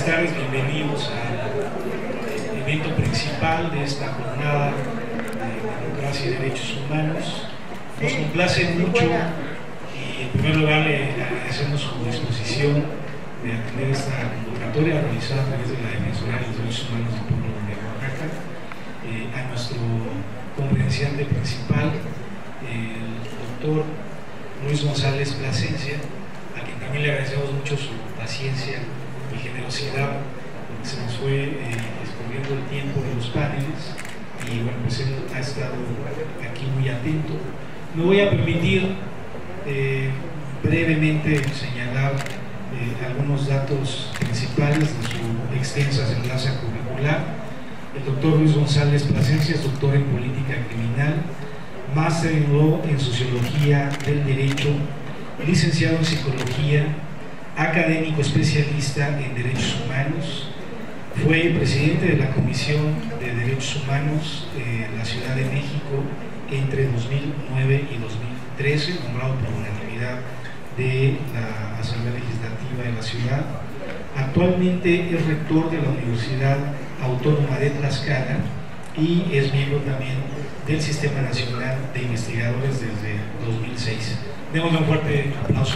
buenas tardes, bienvenidos al evento principal de esta jornada de democracia y derechos humanos. Nos complace mucho y en primer lugar le agradecemos su disposición de atender esta convocatoria realizada a través de la Defensoría de los Derechos Humanos del Pueblo de Oaxaca, a nuestro conferenciante principal, el doctor Luis González Plasencia, a quien también le agradecemos mucho su paciencia y generosidad, porque se nos fue escogiendo el tiempo de los paneles y bueno, pues él ha estado aquí muy atento. Me voy a permitir brevemente señalar algunos datos principales de su extensa semblanza curricular. El doctor Luis González Plasencia es doctor en política criminal, máster en Law en Sociología del Derecho, licenciado en Psicología, académico especialista en Derechos Humanos, fue presidente de la Comisión de Derechos Humanos de la Ciudad de México entre 2009 y 2013, nombrado por unanimidad de la Asamblea Legislativa de la ciudad. Actualmente es rector de la Universidad Autónoma de Tlaxcala y es miembro también del Sistema Nacional de Investigadores desde 2006. Démosle un fuerte aplauso.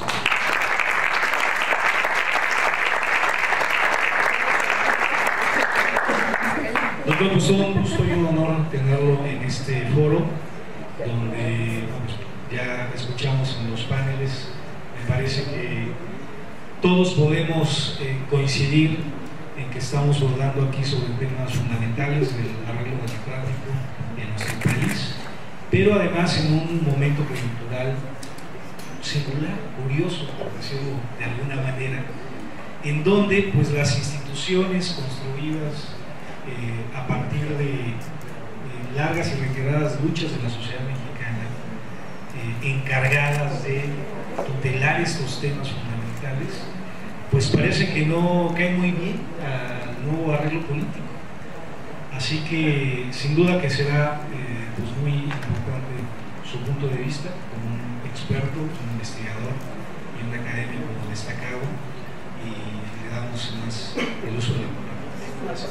Doctor, pues todo un gusto y un honor tenerlo en este foro, donde ya escuchamos en los paneles. Me parece que todos podemos coincidir en que estamos abordando aquí sobre temas fundamentales del arreglo democrático en nuestro país, pero además en un momento coyuntural singular, curioso, por decirlo de alguna manera, en donde pues las instituciones construidas a partir de largas y reiteradas luchas de la sociedad mexicana, encargadas de tutelar estos temas fundamentales, pues parece que no caen muy bien al nuevo arreglo político. Así que sin duda que será pues muy importante su punto de vista como un experto, un investigador y un académico destacado, y le damos más el uso de la palabra. Gracias.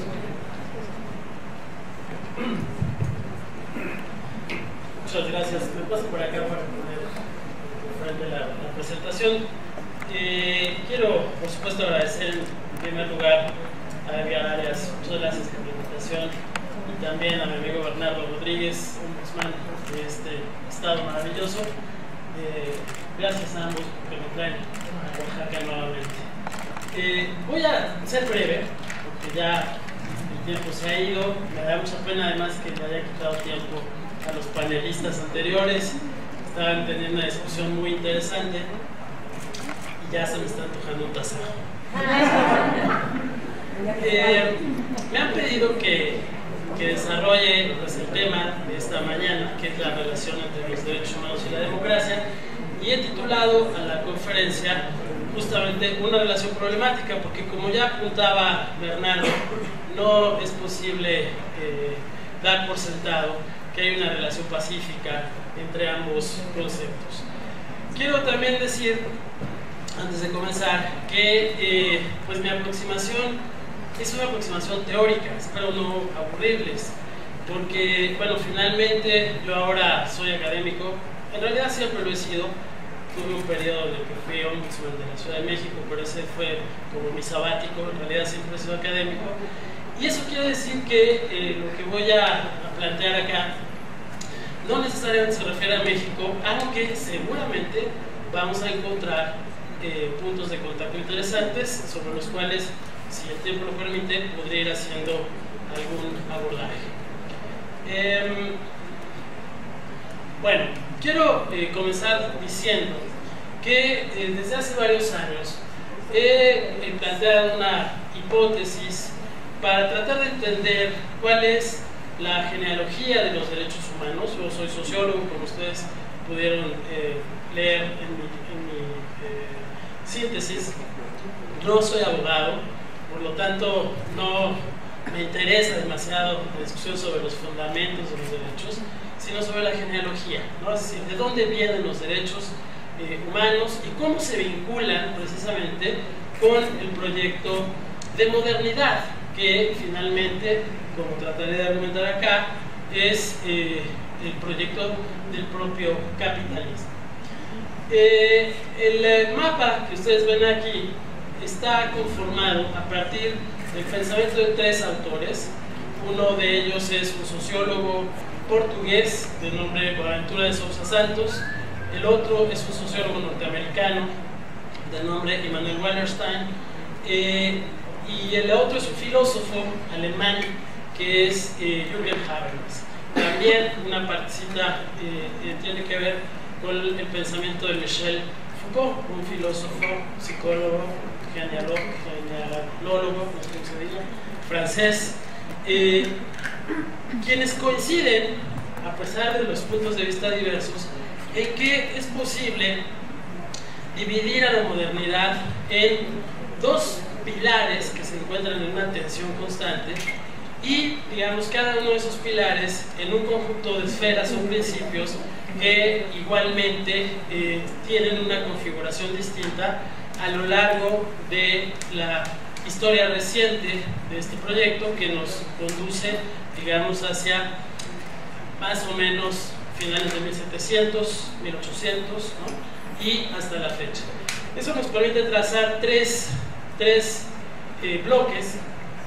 Muchas gracias. Me paso por acá para poner frente la presentación. Quiero, por supuesto, agradecer en primer lugar a Edgar Arias. Muchas gracias por la invitación, y también a mi amigo Bernardo Rodríguez, ombudsman de este estado maravilloso. Gracias a ambos porque me traen a Oaxaca nuevamente. Voy a ser breve porque ya el tiempo se ha ido. Me da mucha pena además que le haya quitado tiempo a los panelistas anteriores. Estaban teniendo una discusión muy interesante y ya se me está antojando un tasajo. Me han pedido que desarrolle pues, el tema de esta mañana, que es la relación entre los derechos humanos y la democracia, y he titulado a la conferencia justamente una relación problemática, porque como ya apuntaba Bernardo, no es posible dar por sentado que hay una relación pacífica entre ambos conceptos. Quiero también decir, antes de comenzar, que pues mi aproximación es una aproximación teórica, espero no aburrirles, porque, bueno, finalmente yo ahora soy académico, en realidad siempre lo he sido. Tuve un periodo en el que fui ombudsman de la Ciudad de México, pero ese fue como mi sabático, en realidad siempre he sido académico. Y eso quiere decir que lo que voy a plantear acá no necesariamente se refiere a México, aunque seguramente vamos a encontrar puntos de contacto interesantes sobre los cuales, si el tiempo lo permite, podría ir haciendo algún abordaje. Bueno, quiero comenzar diciendo que desde hace varios años he planteado una hipótesis para tratar de entender cuál es la genealogía de los derechos humanos. Yo soy sociólogo, como ustedes pudieron leer en mi síntesis. No soy abogado, por lo tanto no me interesa demasiado la discusión sobre los fundamentos de los derechos, sino sobre la genealogía, ¿no? Es decir, de dónde vienen los derechos humanos y cómo se vinculan precisamente con el proyecto de modernidad, que finalmente, como trataré de argumentar acá, es el proyecto del propio capitalismo. El mapa que ustedes ven aquí está conformado a partir del pensamiento de tres autores. Uno de ellos es un sociólogo portugués de nombre Boaventura de Sousa Santos, el otro es un sociólogo norteamericano de nombre Immanuel Wallerstein, y el otro es un filósofo alemán que es Jürgen Habermas. También una partecita tiene que ver con el pensamiento de Michel Foucault, un filósofo, psicólogo, genealólogo, no sé cómo se diga, francés, quienes coinciden, a pesar de los puntos de vista diversos, en que es posible dividir a la modernidad en dos pilares que se encuentran en una tensión constante y, digamos, cada uno de esos pilares en un conjunto de esferas o principios que igualmente tienen una configuración distinta a lo largo de la historia reciente de este proyecto, que nos conduce, digamos, hacia más o menos finales de 1700, 1800, ¿no? Y hasta la fecha. Eso nos permite trazar tres bloques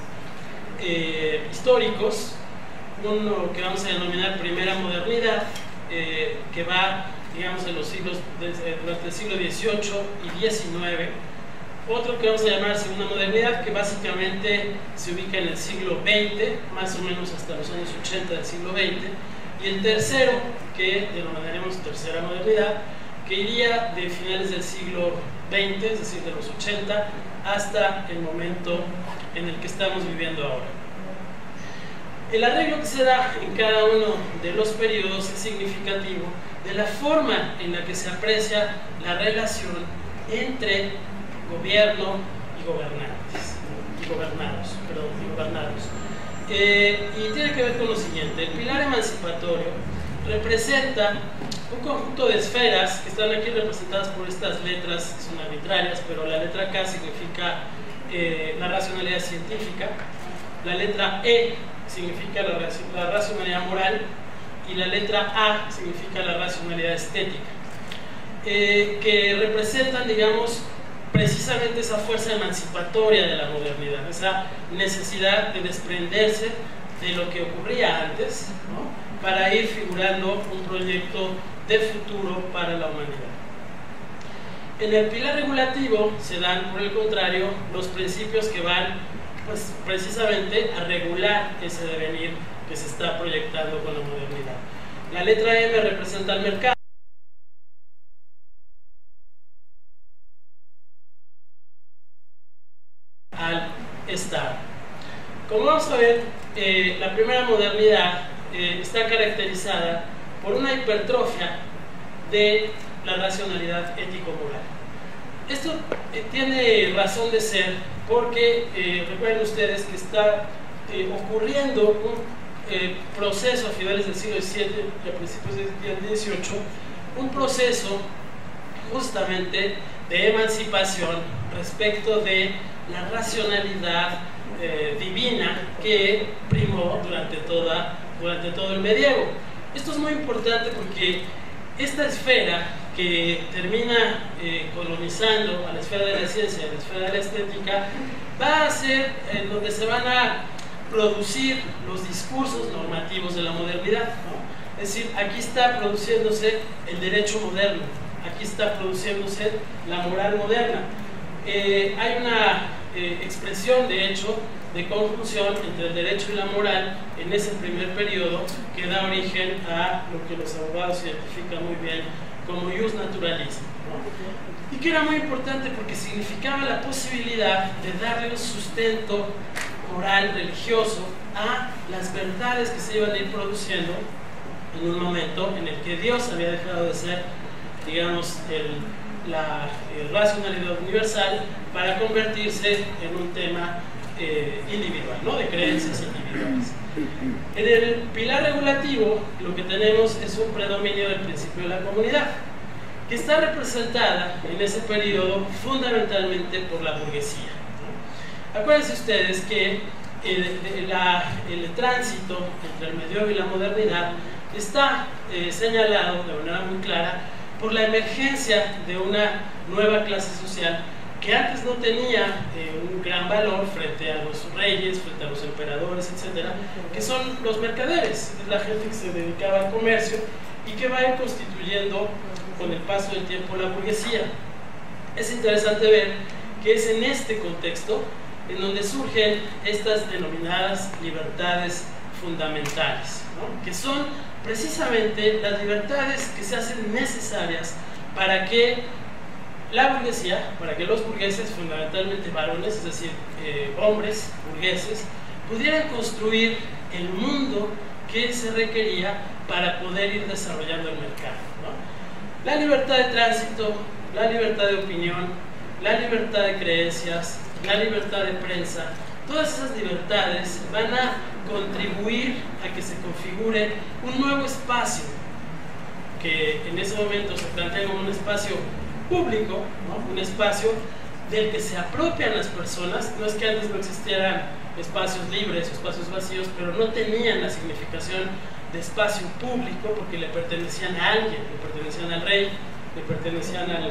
históricos. Uno que vamos a denominar primera modernidad, que va, digamos, en los siglos durante el siglo XVIII y XIX. Otro que vamos a llamar segunda modernidad, que básicamente se ubica en el siglo XX, más o menos hasta los años 80 del siglo XX. Y el tercero, que denominaremos tercera modernidad, que iría de finales del siglo XX, es decir, de los 80, hasta el momento en el que estamos viviendo ahora. El arreglo que se da en cada uno de los periodos es significativo de la forma en la que se aprecia la relación entre gobierno y gobernantes, y gobernados. Y tiene que ver con lo siguiente: el pilar emancipatorio representa un conjunto de esferas que están aquí representadas por estas letras, que son arbitrarias, pero la letra K significa la racionalidad científica, la letra E significa la racionalidad moral y la letra A significa la racionalidad estética, que representan, digamos, precisamente esa fuerza emancipatoria de la modernidad, esa necesidad de desprenderse de lo que ocurría antes, ¿no?, para ir figurando un proyecto de futuro para la humanidad. En el pilar regulativo se dan, por el contrario, los principios que van, pues, precisamente a regular ese devenir que se está proyectando con la modernidad. La letra M representa el mercado, al Estado. Como vamos a ver, la primera modernidad está caracterizada por una hipertrofia de la racionalidad ético-moral. Esto tiene razón de ser porque recuerden ustedes que está ocurriendo un proceso a finales del siglo XVII y a principios del XVIII, un proceso justamente de emancipación respecto de la racionalidad divina que primó durante todo el medievo. Esto es muy importante porque esta esfera que termina colonizando a la esfera de la ciencia y a la esfera de la estética va a ser donde se van a producir los discursos normativos de la modernidad, ¿no? Es decir, aquí está produciéndose el derecho moderno, aquí está produciéndose la moral moderna. Hay una expresión, de hecho, de conjunción entre el derecho y la moral en ese primer periodo que da origen a lo que los abogados identifican muy bien como jus naturalismo, ¿no? Y que era muy importante porque significaba la posibilidad de darle un sustento moral, religioso, a las verdades que se iban a ir produciendo en un momento en el que Dios había dejado de ser, digamos, la racionalidad universal para convertirse en un tema individual, ¿no?, de creencias individuales. En el pilar regulativo lo que tenemos es un predominio del principio de la comunidad, que está representada en ese periodo fundamentalmente por la burguesía, ¿no? Acuérdense ustedes que el tránsito entre el medioevo y la modernidad está señalado de manera muy clara por la emergencia de una nueva clase social que antes no tenía un gran valor frente a los reyes, frente a los emperadores, etcétera, que son los mercaderes, es la gente que se dedicaba al comercio y que va a ir constituyendo con el paso del tiempo la burguesía. Es interesante ver que es en este contexto en donde surgen estas denominadas libertades fundamentales, ¿no? Que son precisamente las libertades que se hacen necesarias para que la burguesía, para que los burgueses, fundamentalmente varones, es decir, hombres burgueses, pudieran construir el mundo que se requería para poder ir desarrollando el mercado, ¿no? La libertad de tránsito, la libertad de opinión, la libertad de creencias, la libertad de prensa, todas esas libertades van a contribuir a que se configure un nuevo espacio que en ese momento se plantea como un espacio público, ¿no? Un espacio del que se apropian las personas. No es que antes no existieran espacios libres o espacios vacíos, pero no tenían la significación de espacio público porque le pertenecían a alguien, le pertenecían al rey, le pertenecían al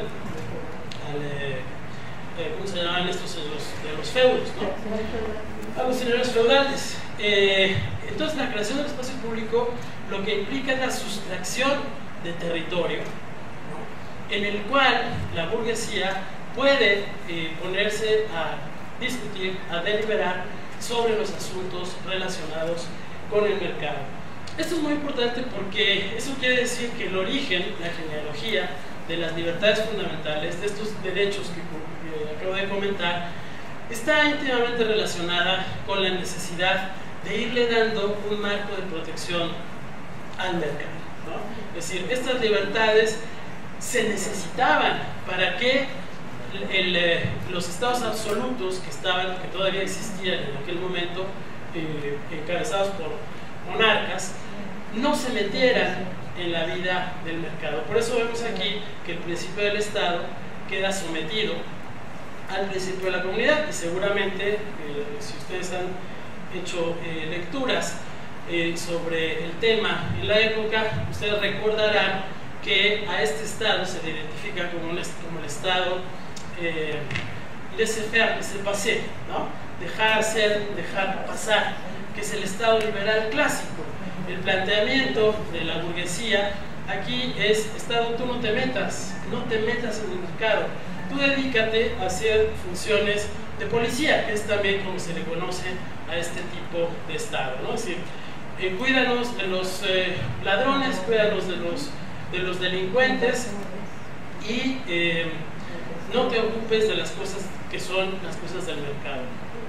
¿cómo se llamaban estos? De los feudos, ¿no? A los señores feudales. Entonces la creación del espacio público lo que implica es la sustracción de territorio, ¿no? En el cual la burguesía puede ponerse a discutir, a deliberar sobre los asuntos relacionados con el mercado. Esto es muy importante porque eso quiere decir que el origen, la genealogía de las libertades fundamentales, de estos derechos que acabo de comentar, está íntimamente relacionada con la necesidad de irle dando un marco de protección al mercado, ¿no? Es decir, estas libertades se necesitaban para que los estados absolutos que todavía existían en aquel momento, encabezados por monarcas, no se metieran en la vida del mercado. Por eso vemos aquí que el principio del Estado queda sometido al principio de la comunidad, y seguramente si ustedes han hecho lecturas sobre el tema en la época, ustedes recordarán que a este Estado se le identifica como el Estado laissez-faire, laissez-passer, ¿no? Dejar hacer, dejar pasar, que es el Estado liberal clásico. El planteamiento de la burguesía aquí es: Estado, tú no te metas en el mercado, tú dedícate a hacer funciones de policía, que es también como se le conoce a este tipo de Estado, ¿no? Es decir, cuídanos de los ladrones, cuídanos de los delincuentes y no te ocupes de las cosas que son las cosas del mercado.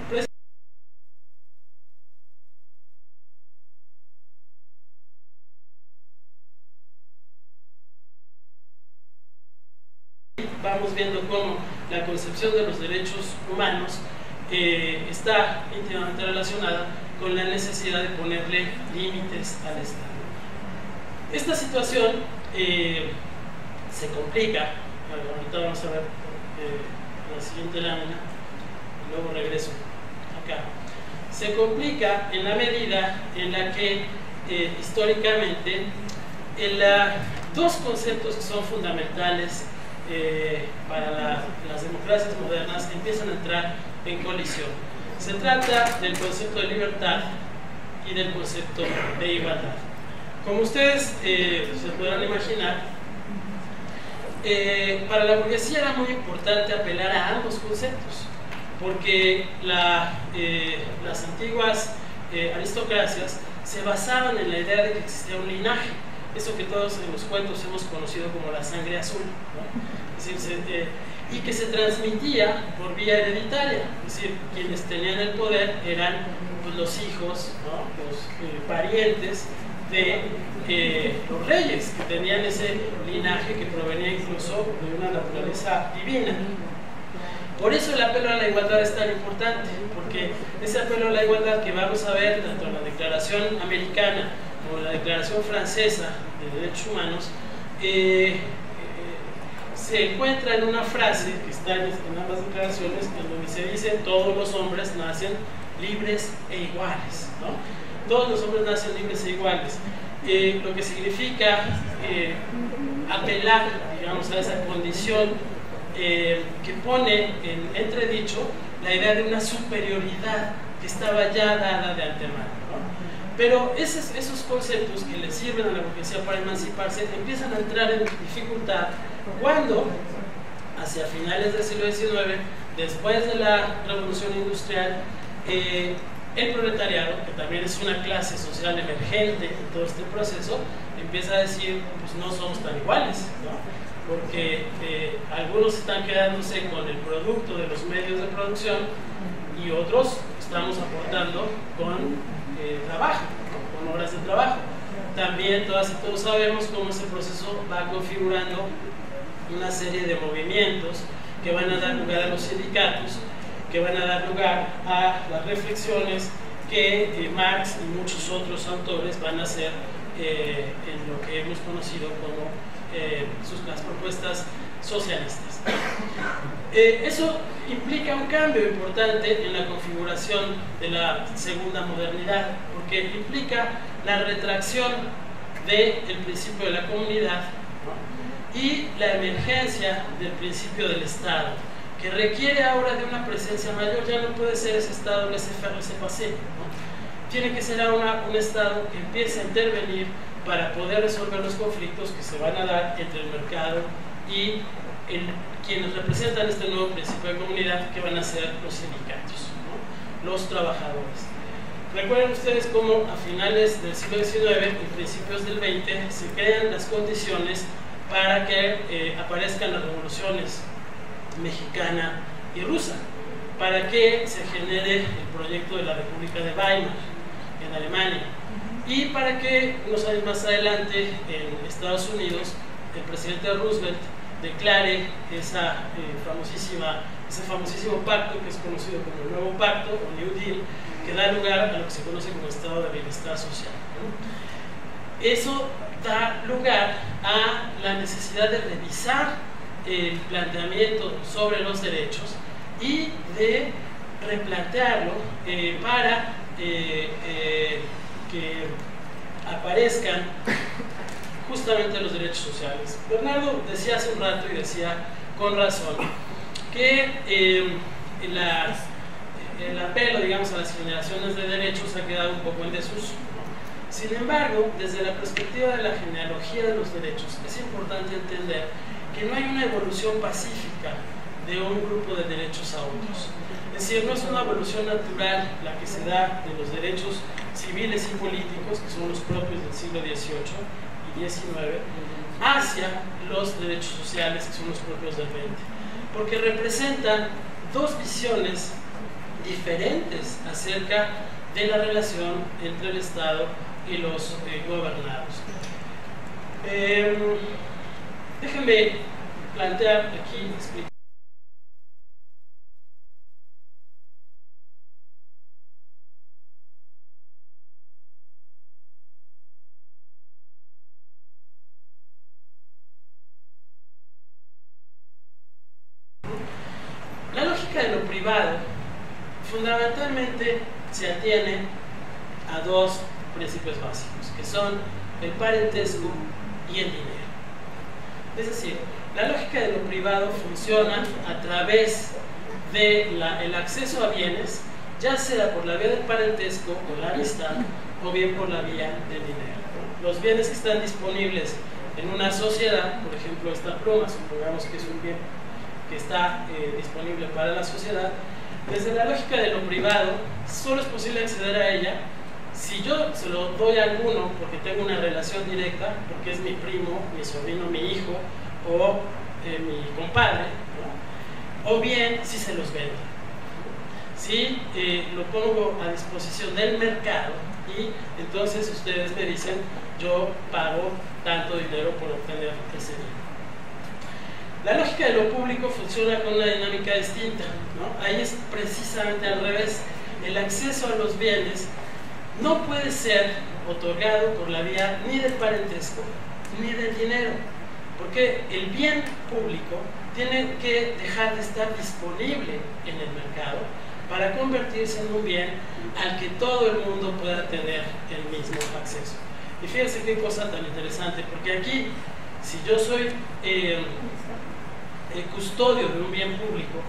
Vamos viendo cómo la concepción de los derechos humanos está íntimamente relacionada con la necesidad de ponerle límites al Estado. Esta situación se complica. Ahorita vamos a ver la siguiente lámina y luego regreso acá. Se complica en la medida en la que históricamente dos conceptos que son fundamentales para las democracias modernas empiezan a entrar en colisión. Se trata del concepto de libertad y del concepto de igualdad. Como ustedes se podrán imaginar, para la burguesía era muy importante apelar a ambos conceptos, porque las antiguas aristocracias se basaban en la idea de que existía un linaje, eso que todos en los cuentos hemos conocido como la sangre azul, ¿no? Es decir, y que se transmitía por vía hereditaria, es decir, quienes tenían el poder eran pues, los hijos, ¿no? Los parientes de los reyes, que tenían ese linaje que provenía incluso de una naturaleza divina. Por eso el apelo a la igualdad es tan importante, porque ese apelo a la igualdad que vamos a ver tanto en la Declaración Americana como en la Declaración Francesa de Derechos Humanos se encuentra en una frase que está en ambas declaraciones, en donde se dice: todos los hombres nacen libres e iguales, ¿no? Todos los hombres nacen libres e iguales, lo que significa apelar, digamos, a esa condición que pone en entredicho la idea de una superioridad que estaba ya dada de antemano, ¿no? Pero esos conceptos que le sirven a la burguesía para emanciparse empiezan a entrar en dificultad cuando, hacia finales del siglo XIX, después de la Revolución Industrial, el proletariado, que también es una clase social emergente en todo este proceso, empieza a decir: pues no somos tan iguales, ¿no? Porque algunos están quedándose con el producto de los medios de producción y otros estamos aportando con trabajo, ¿no? Con horas de trabajo. También todas y todos sabemos cómo ese proceso va configurando una serie de movimientos que van a dar lugar a los sindicatos, que van a dar lugar a las reflexiones que Marx y muchos otros autores van a hacer en lo que hemos conocido como las propuestas socialistas. Eso implica un cambio importante en la configuración de la segunda modernidad, porque implica la retracción del principio de la comunidad, ¿no? Y la emergencia del principio del Estado, que requiere ahora de una presencia mayor. Ya no puede ser ese Estado laissez-faire, laissez-passer, ¿no? Tiene que ser ahora un Estado que empiece a intervenir para poder resolver los conflictos que se van a dar entre el mercado y quienes representan este nuevo principio de comunidad, que van a ser los sindicatos, ¿no? Los trabajadores. Recuerden ustedes cómo a finales del siglo XIX y principios del XX se crean las condiciones para que aparezcan las revoluciones mexicana y rusa, para que se genere el proyecto de la República de Weimar en Alemania, y para que unos años más adelante en Estados Unidos el presidente Roosevelt declare ese famosísimo pacto que es conocido como el Nuevo Pacto o New Deal, que da lugar a lo que se conoce como Estado de Bienestar Social, ¿no? Eso da lugar a la necesidad de revisar el planteamiento sobre los derechos y de replantearlo para que aparezcan justamente los derechos sociales. Bernardo decía hace un rato, y decía con razón, que el apelo, digamos, a las generaciones de derechos ha quedado un poco en desuso. Sin embargo, desde la perspectiva de la genealogía de los derechos, es importante entender que no hay una evolución pacífica de un grupo de derechos a otros. Es decir, no es una evolución natural la que se da de los derechos civiles y políticos, que son los propios del siglo XVIII y XIX, hacia los derechos sociales, que son los propios del XX, porque representan dos visiones diferentes acerca de la relación entre el Estado y los gobernados. Déjenme plantear aquí, explicar. La lógica de lo privado fundamentalmente se atiene a dos principios básicos, que son el parentesco y el dinero. Es decir, la lógica de lo privado funciona a través del acceso a bienes, ya sea por la vía del parentesco o la amistad, o bien por la vía del dinero. Los bienes que están disponibles en una sociedad, por ejemplo esta pluma, supongamos que es un bien que está disponible para la sociedad, desde la lógica de lo privado solo es posible acceder a ella si yo se lo doy a alguno porque tengo una relación directa, porque es mi primo, mi sobrino, mi hijo o mi compadre, ¿no? O bien si se los vendo, si lo pongo a disposición del mercado y entonces ustedes me dicen: yo pago tanto dinero por obtener ese bien. La lógica de lo público funciona con una dinámica distinta, ¿no? Ahí es precisamente al revés. El acceso a los bienes no puede ser otorgado por la vía ni del parentesco ni del dinero. porque el bien público tiene que dejar de estar disponible en el mercado para convertirse en un bien al que todo el mundo pueda tener el mismo acceso. Y fíjense qué cosa tan interesante, porque aquí, si yo soy el custodio de un bien público,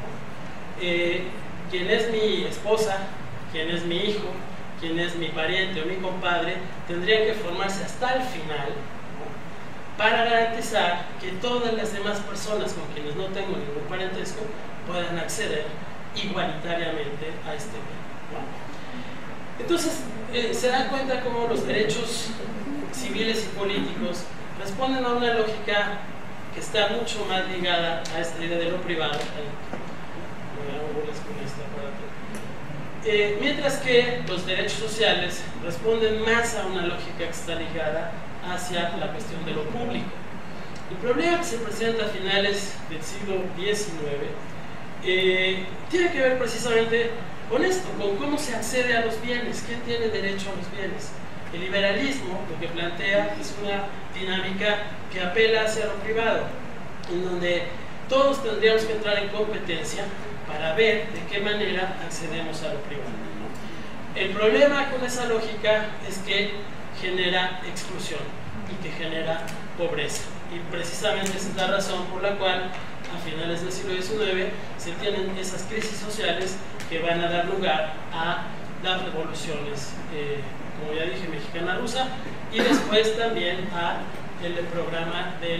quien es mi esposa, quien es mi hijo, quien es mi pariente o mi compadre, tendrían que formarse hasta el final, ¿no?, para garantizar que todas las demás personas con quienes no tengo ningún parentesco puedan acceder igualitariamente a este bien, ¿no? Entonces, se dan cuenta cómo los derechos civiles y políticos responden a una lógica que está mucho más ligada a esta idea de lo privado. Mientras que los derechos sociales responden más a una lógica que está ligada hacia la cuestión de lo público. El problema que se presenta a finales del siglo XIX tiene que ver precisamente con esto, con cómo se accede a los bienes, quién tiene derecho a los bienes. El liberalismo lo que plantea es una dinámica que apela hacia lo privado, en donde todos tendríamos que entrar en competencia para ver de qué manera accedemos a lo privado, ¿no? El problema con esa lógica es que genera exclusión y que genera pobreza, y precisamente esa es la razón por la cual a finales del siglo XIX se tienen esas crisis sociales que van a dar lugar a las revoluciones, como ya dije, mexicana-rusa, y después también a el programa del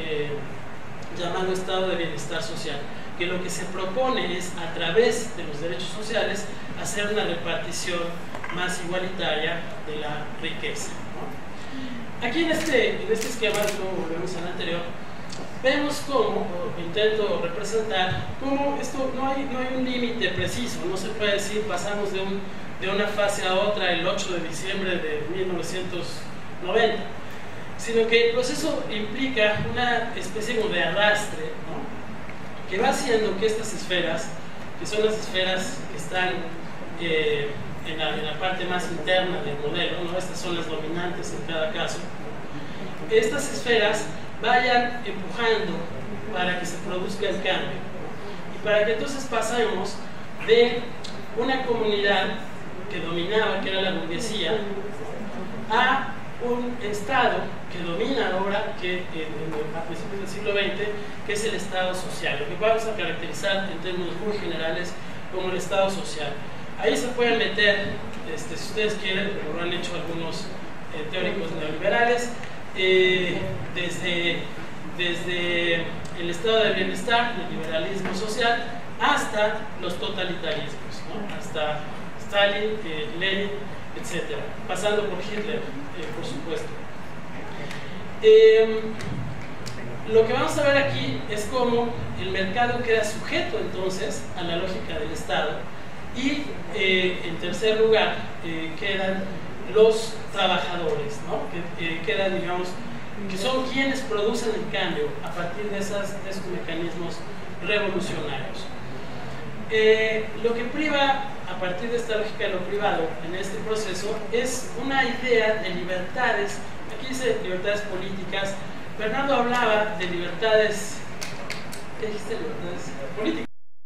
llamado Estado de Bienestar Social, que lo que se propone es, a través de los derechos sociales, hacer una repartición más igualitaria de la riqueza, ¿no? Aquí en este esquema, como volvemos al anterior, vemos cómo, o intento representar, cómo esto no hay un límite preciso, no se puede decir pasamos de una fase a otra el 8 de diciembre de 1990, sino que el proceso implica una especie como de arrastre, ¿no?, que va haciendo que estas esferas, que son las esferas que están en la parte más interna del modelo, ¿no?, estas son las dominantes en cada caso, estas esferas vayan empujando para que se produzca el cambio, ¿no?, y para que entonces pasemos de una comunidad que dominaba, que era la burguesía, a un Estado que domina ahora, que a principios del siglo XX, que es el Estado social, lo que vamos a caracterizar en términos muy generales como el Estado social. Ahí se pueden meter, si ustedes quieren, como lo han hecho algunos teóricos neoliberales, desde el estado de bienestar, el liberalismo social, hasta los totalitarismos, ¿no?, hasta Stalin, Lenin, etc., pasando por Hitler, por supuesto. Lo que vamos a ver aquí es cómo el mercado queda sujeto entonces a la lógica del Estado, y en tercer lugar quedan los trabajadores, ¿no?, que quedan, digamos, que son quienes producen el cambio a partir de esos mecanismos revolucionarios. Lo que priva a partir de esta lógica de lo privado en este proceso es una idea de libertades. Aquí dice libertades políticas. Bernardo hablaba de libertades, ¿qué dijiste? Libertades políticas.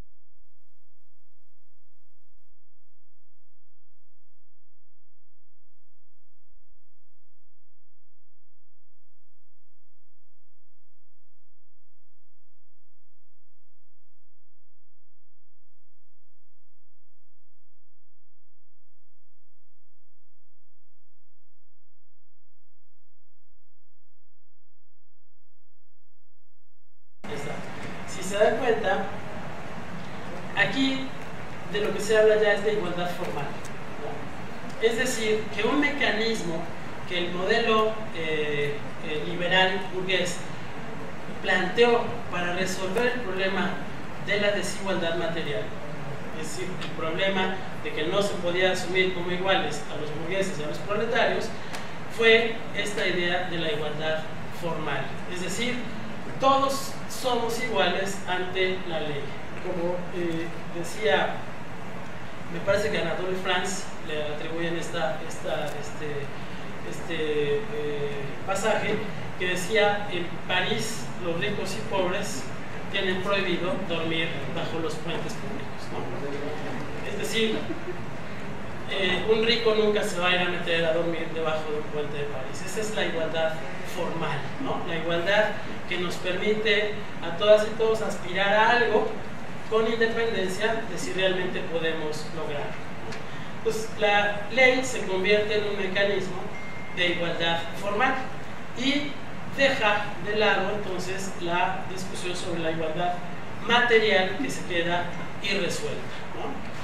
Si se dan cuenta, aquí de lo que se habla ya es de igualdad formal, ¿no? Es decir, que un mecanismo que el modelo liberal burgués planteó para resolver el problema de la desigualdad material, es decir, el problema de que no se podía asumir como iguales a los burgueses y a los proletarios, fue esta idea de la igualdad formal, es decir, todos somos iguales ante la ley. Como decía, me parece que a Anatole France le atribuyen este pasaje, que decía: en París los ricos y pobres tienen prohibido dormir bajo los puentes públicos, ¿no? Es decir, un rico nunca se va a ir a meter a dormir debajo de un puente de París. Esa es la igualdad formal, ¿no? La igualdad que nos permite a todas y todos aspirar a algo con independencia de si realmente podemos lograrlo. Pues la ley se convierte en un mecanismo de igualdad formal y deja de lado entonces la discusión sobre la igualdad material, que se queda irresuelta, ¿no?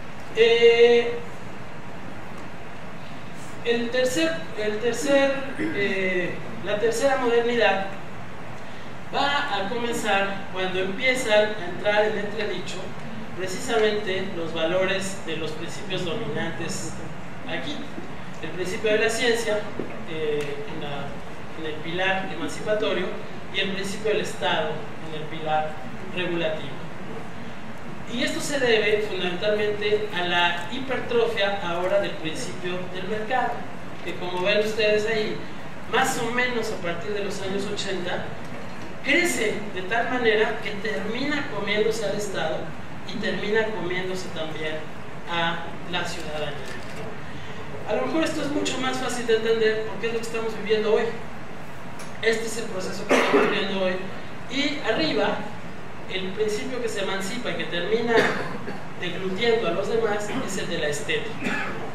La tercera modernidad va a comenzar cuando empiezan a entrar en entredicho precisamente los valores de los principios dominantes aquí. El principio de la ciencia en el pilar emancipatorio y el principio del Estado en el pilar regulativo. Y esto se debe fundamentalmente a la hipertrofia ahora del principio del mercado, que como ven ustedes ahí, más o menos a partir de los años 80, crece de tal manera que termina comiéndose al Estado y termina comiéndose también a la ciudadanía, ¿no? A lo mejor esto es mucho más fácil de entender porque es lo que estamos viviendo hoy. Este es el proceso que estamos viviendo hoy. Y arriba, el principio que se emancipa y que termina deglutiendo a los demás es el de la estética.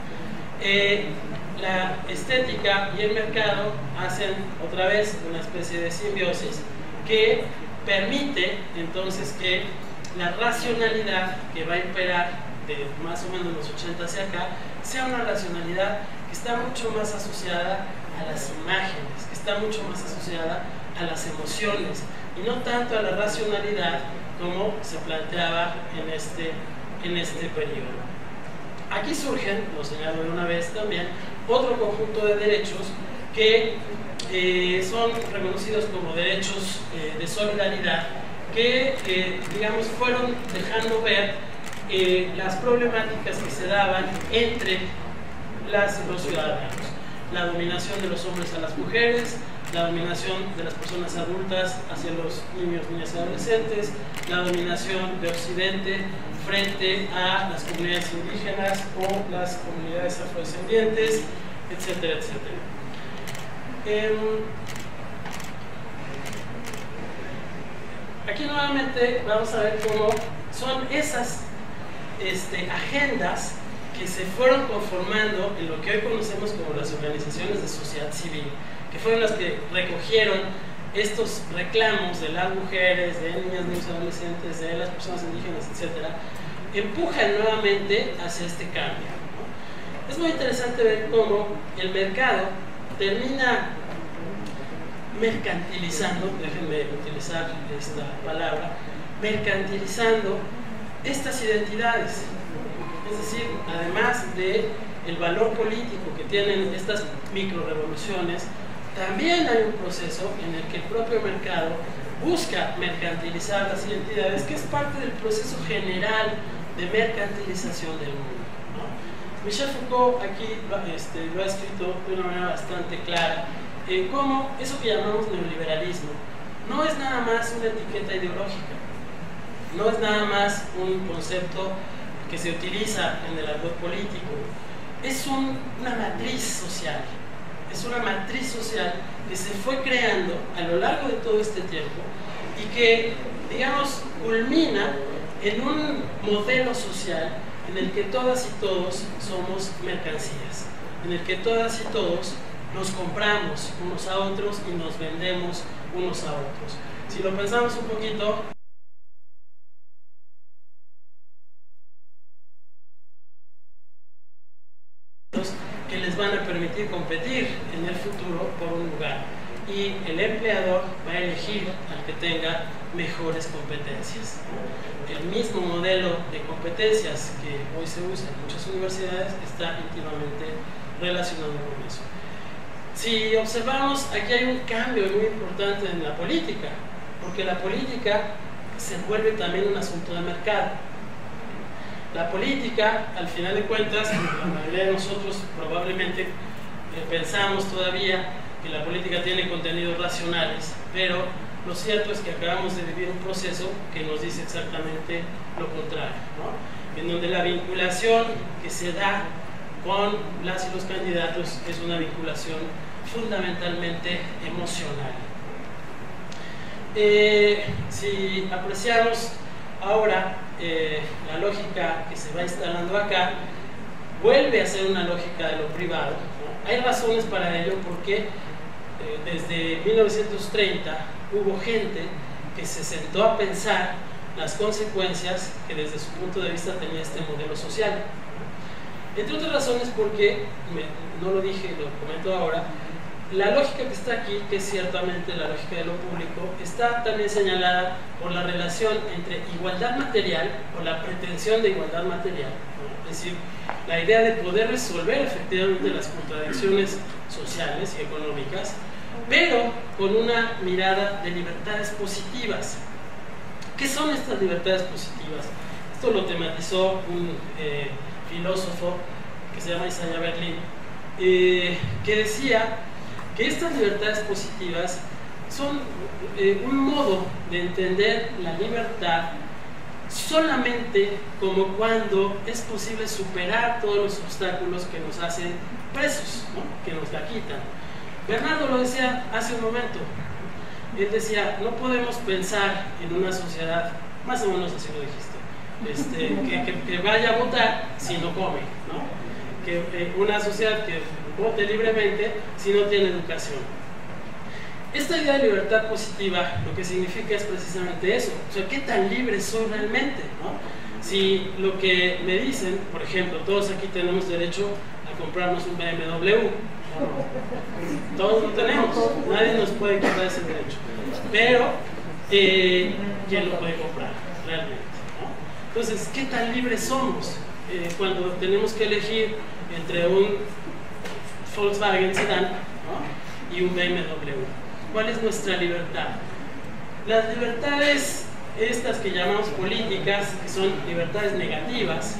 La estética y el mercado hacen otra vez una especie de simbiosis que permite entonces que la racionalidad que va a imperar de más o menos los 80 hacia acá sea una racionalidad que está mucho más asociada a las imágenes, que está mucho más asociada a las emociones y no tanto a la racionalidad como se planteaba en este periodo. Aquí surgen, lo señalo de una vez también, otro conjunto de derechos que son reconocidos como derechos de solidaridad que, digamos, fueron dejando ver las problemáticas que se daban entre los ciudadanos. La dominación de los hombres a las mujeres, la dominación de las personas adultas hacia los niños, niñas y adolescentes, la dominación de Occidente frente a las comunidades indígenas o las comunidades afrodescendientes, etcétera, etcétera. Aquí nuevamente vamos a ver cómo son esas agendas que se fueron conformando en lo que hoy conocemos como las organizaciones de sociedad civil, que fueron las que recogieron estos reclamos de las mujeres, de niñas, niños, adolescentes, de las personas indígenas, etcétera, empujan nuevamente hacia este cambio, ¿no? Es muy interesante ver cómo el mercado termina mercantilizando, déjenme utilizar esta palabra, mercantilizando estas identidades. Es decir, además del valor político que tienen estas microrevoluciones, también hay un proceso en el que el propio mercado busca mercantilizar las identidades, que es parte del proceso general de mercantilización del mundo, ¿no? Michel Foucault aquí lo ha escrito de una manera bastante clara, cómo eso que llamamos neoliberalismo no es nada más una etiqueta ideológica, no es nada más un concepto que se utiliza en el argot político, es una matriz social. Es una matriz social que se fue creando a lo largo de todo este tiempo y que, digamos, culmina en un modelo social en el que todas y todos somos mercancías, en el que todas y todos nos compramos unos a otros y nos vendemos unos a otros. Si lo pensamos un poquito, que les van a permitir competir en el futuro por un lugar, y el empleador va a elegir al que tenga mejores competencias. El mismo modelo de competencias que hoy se usa en muchas universidades está íntimamente relacionado con eso. Si observamos, aquí hay un cambio muy importante en la política, porque la política se vuelve también un asunto de mercado. La política, al final de cuentas, la mayoría de nosotros probablemente pensamos todavía que la política tiene contenidos racionales, pero lo cierto es que acabamos de vivir un proceso que nos dice exactamente lo contrario, ¿no? En donde la vinculación que se da con las y los candidatos es una vinculación fundamentalmente emocional. Si apreciamos ahora la lógica que se va instalando acá, vuelve a ser una lógica de lo privado, ¿no? Hay razones para ello porque desde 1930 hubo gente que se sentó a pensar las consecuencias que desde su punto de vista tenía este modelo social. Entre otras razones porque, no lo dije, lo comento ahora, la lógica que está aquí, que es ciertamente la lógica de lo público, está también señalada por la relación entre igualdad material o la pretensión de igualdad material, ¿no? Es decir, la idea de poder resolver efectivamente las contradicciones sociales y económicas, pero con una mirada de libertades positivas. ¿Qué son estas libertades positivas? Esto lo tematizó un filósofo que se llama Isaiah Berlin, que decía que estas libertades positivas son un modo de entender la libertad solamente como cuando es posible superar todos los obstáculos que nos hacen presos, ¿no? Que nos la quitan. Bernardo lo decía hace un momento. Él decía, no podemos pensar en una sociedad, más o menos así lo dijiste, que vaya a votar si no come, ¿no? Que una sociedad que vote libremente si no tiene educación. Esta idea de libertad positiva lo que significa es precisamente eso. O sea, ¿qué tan libre soy realmente, ¿no? Si lo que me dicen, por ejemplo, todos aquí tenemos derecho a comprarnos un BMW, todos lo tenemos, nadie nos puede quitar ese derecho, pero ¿quién lo puede comprar realmente, ¿no? Entonces, ¿qué tan libres somos cuando tenemos que elegir entre un Volkswagen Sedán, ¿no? y un BMW? ¿Cuál es nuestra libertad? Las libertades, estas que llamamos políticas, que son libertades negativas,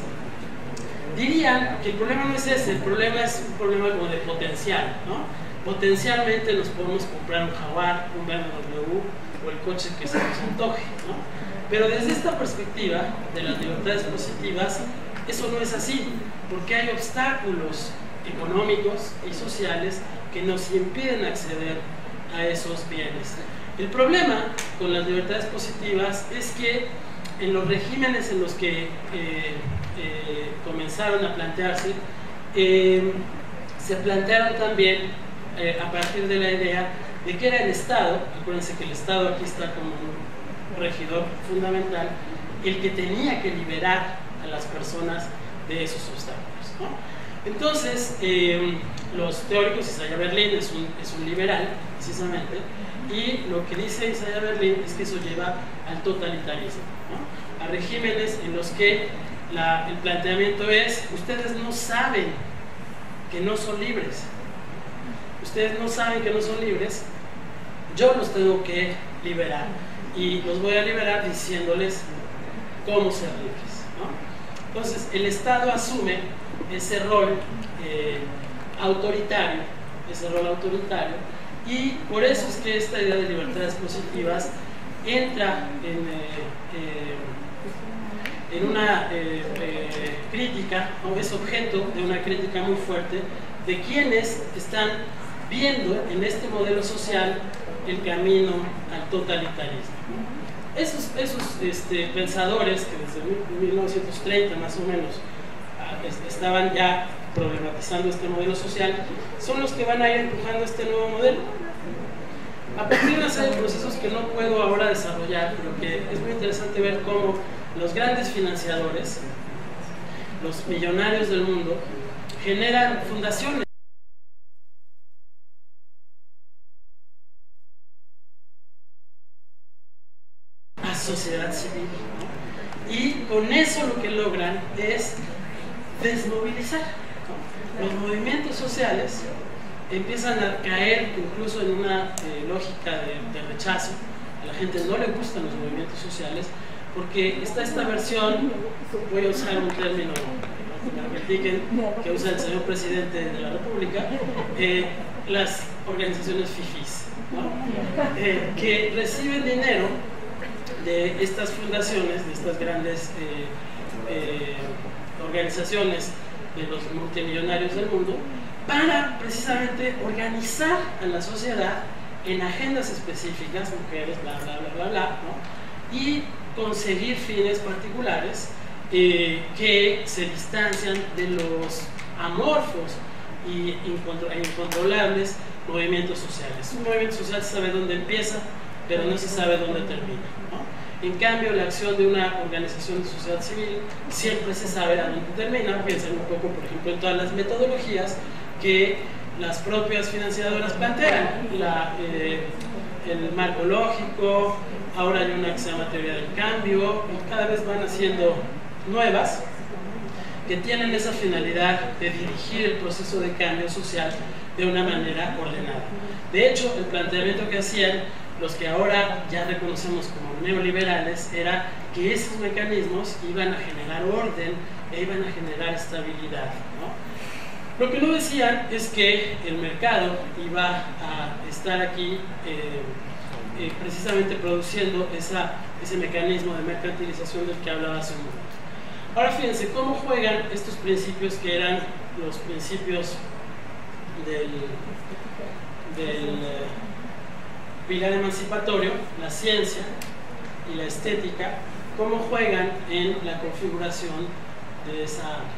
dirían que el problema no es ese, el problema es un problema como de potencial, ¿no? Potencialmente nos podemos comprar un Jaguar, un BMW o el coche que se nos antoje, ¿no? Pero desde esta perspectiva de las libertades positivas, eso no es así, porque hay obstáculos económicos y sociales que nos impiden acceder a esos bienes. El problema con las libertades positivas es que en los regímenes en los que comenzaron a plantearse, se plantearon también a partir de la idea de que era el Estado, acuérdense que el Estado aquí está como un regidor fundamental, el que tenía que liberar a las personas de esos obstáculos, ¿no? Entonces, los teóricos, Isaiah Berlin es un liberal, precisamente, y lo que dice Isaiah Berlin es que eso lleva al totalitarismo, ¿no? A regímenes en los que el planteamiento es, ustedes no saben que no son libres, ustedes no saben que no son libres, yo los tengo que liberar, y los voy a liberar diciéndoles cómo ser libres, ¿no? Entonces, el Estado asume ese rol autoritario, y por eso es que esta idea de libertades positivas entra en una crítica, o es objeto de una crítica muy fuerte de quienes están viendo en este modelo social el camino al totalitarismo. Esos pensadores que desde 1930 más o menos estaban ya problematizando este modelo social, son los que van a ir empujando este nuevo modelo. A partir de una serie de procesos que no puedo ahora desarrollar, pero que es muy interesante ver cómo los grandes financiadores, los millonarios del mundo, generan fundaciones a sociedad civil, ¿no? Y con eso lo que logran es desmovilizar, ¿no? Los movimientos sociales empiezan a caer incluso en una lógica de rechazo. A la gente no le gustan los movimientos sociales porque está esta versión, voy a usar un término me critiquen, que usa el señor presidente de la República, las organizaciones fifís, ¿no? Que reciben dinero de estas fundaciones, de estas grandes organizaciones de los multimillonarios del mundo, para precisamente organizar a la sociedad en agendas específicas, mujeres, bla, bla, bla, bla, bla, ¿no? Y conseguir fines particulares que se distancian de los amorfos e incontrolables movimientos sociales. Un movimiento social se sabe dónde empieza, pero no se sabe dónde termina, ¿no? En cambio, la acción de una organización de sociedad civil siempre se sabe a dónde termina. Piensen un poco, por ejemplo, en todas las metodologías que las propias financiadoras plantean, el marco lógico, ahora hay una que se llama teoría del cambio, y cada vez van haciendo nuevas que tienen esa finalidad de dirigir el proceso de cambio social de una manera ordenada. De hecho, el planteamiento que hacían los que ahora ya reconocemos como neoliberales era que esos mecanismos iban a generar orden e iban a generar estabilidad, ¿no? Lo que no decían es que el mercado iba a estar aquí precisamente produciendo ese mecanismo de mercantilización del que hablaba hace un momento. Ahora fíjense cómo juegan estos principios que eran los principios del pilar emancipatorio, la ciencia y la estética, cómo juegan en la configuración de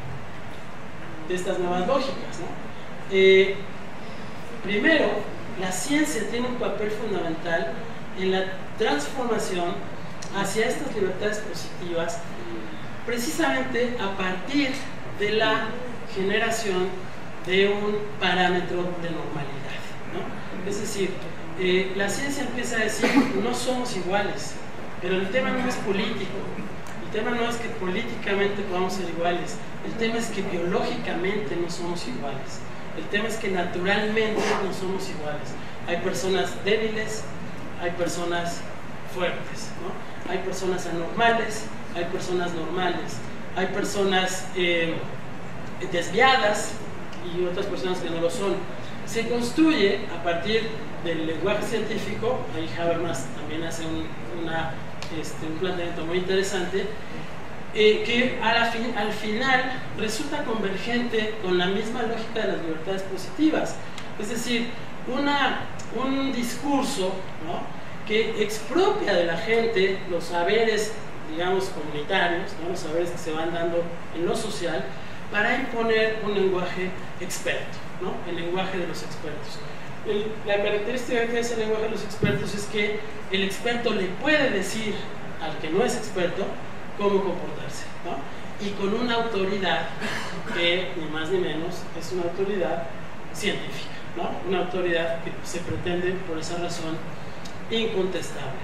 estas nuevas lógicas, ¿no? Primero, la ciencia tiene un papel fundamental en la transformación hacia estas libertades positivas, precisamente a partir de la generación de un parámetro de normalidad, ¿no? Es decir, la ciencia empieza a decir, no somos iguales, pero el tema no es político, el tema no es que políticamente podamos ser iguales, el tema es que biológicamente no somos iguales, el tema es que naturalmente no somos iguales. Hay personas débiles, hay personas fuertes, ¿no? Hay personas anormales, hay personas normales, hay personas desviadas y otras personas que no lo son. Se construye a partir del lenguaje científico. Ahí Habermas también hace un planteamiento muy interesante, que al final resulta convergente con la misma lógica de las libertades positivas, es decir, un discurso, ¿no?, que expropia de la gente los saberes, digamos, comunitarios, ¿no?, los saberes que se van dando en lo social, para imponer un lenguaje experto, ¿no?, el lenguaje de los expertos. La característica que es el lenguaje de los expertos es que el experto le puede decir al que no es experto cómo comportarse, ¿no?, y con una autoridad que ni más ni menos es una autoridad científica, ¿no?, una autoridad que se pretende por esa razón incontestable.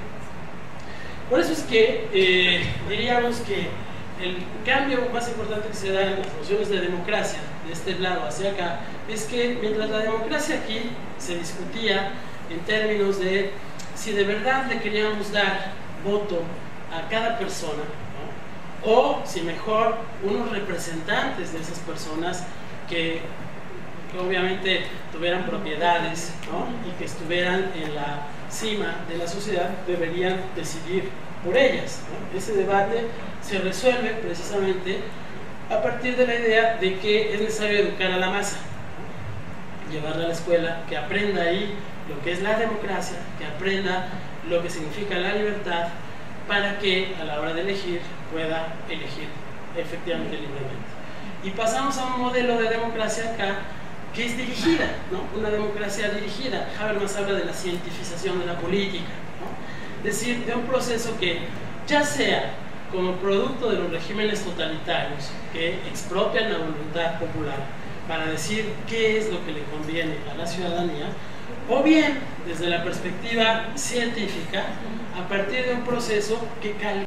Por eso es que diríamos que el cambio más importante que se da en las nociones de democracia de este lado hacia acá es que mientras la democracia aquí se discutía en términos de si de verdad le queríamos dar voto a cada persona, ¿no?, o si mejor unos representantes de esas personas que obviamente tuvieran propiedades, ¿no?, y que estuvieran en la cima de la sociedad deberían decidir por ellas, ¿no? Ese debate se resuelve precisamente a partir de la idea de que es necesario educar a la masa, ¿no?, llevarla a la escuela, que aprenda ahí lo que es la democracia, que aprenda lo que significa la libertad, para que a la hora de elegir pueda elegir efectivamente libremente. Y pasamos a un modelo de democracia acá que es dirigida, ¿no?, una democracia dirigida. Habermas habla de la cientificación de la política, ¿no?, es decir, de un proceso que ya sea como producto de los regímenes totalitarios que expropian la voluntad popular para decir qué es lo que le conviene a la ciudadanía, o bien desde la perspectiva científica a partir de un proceso que califica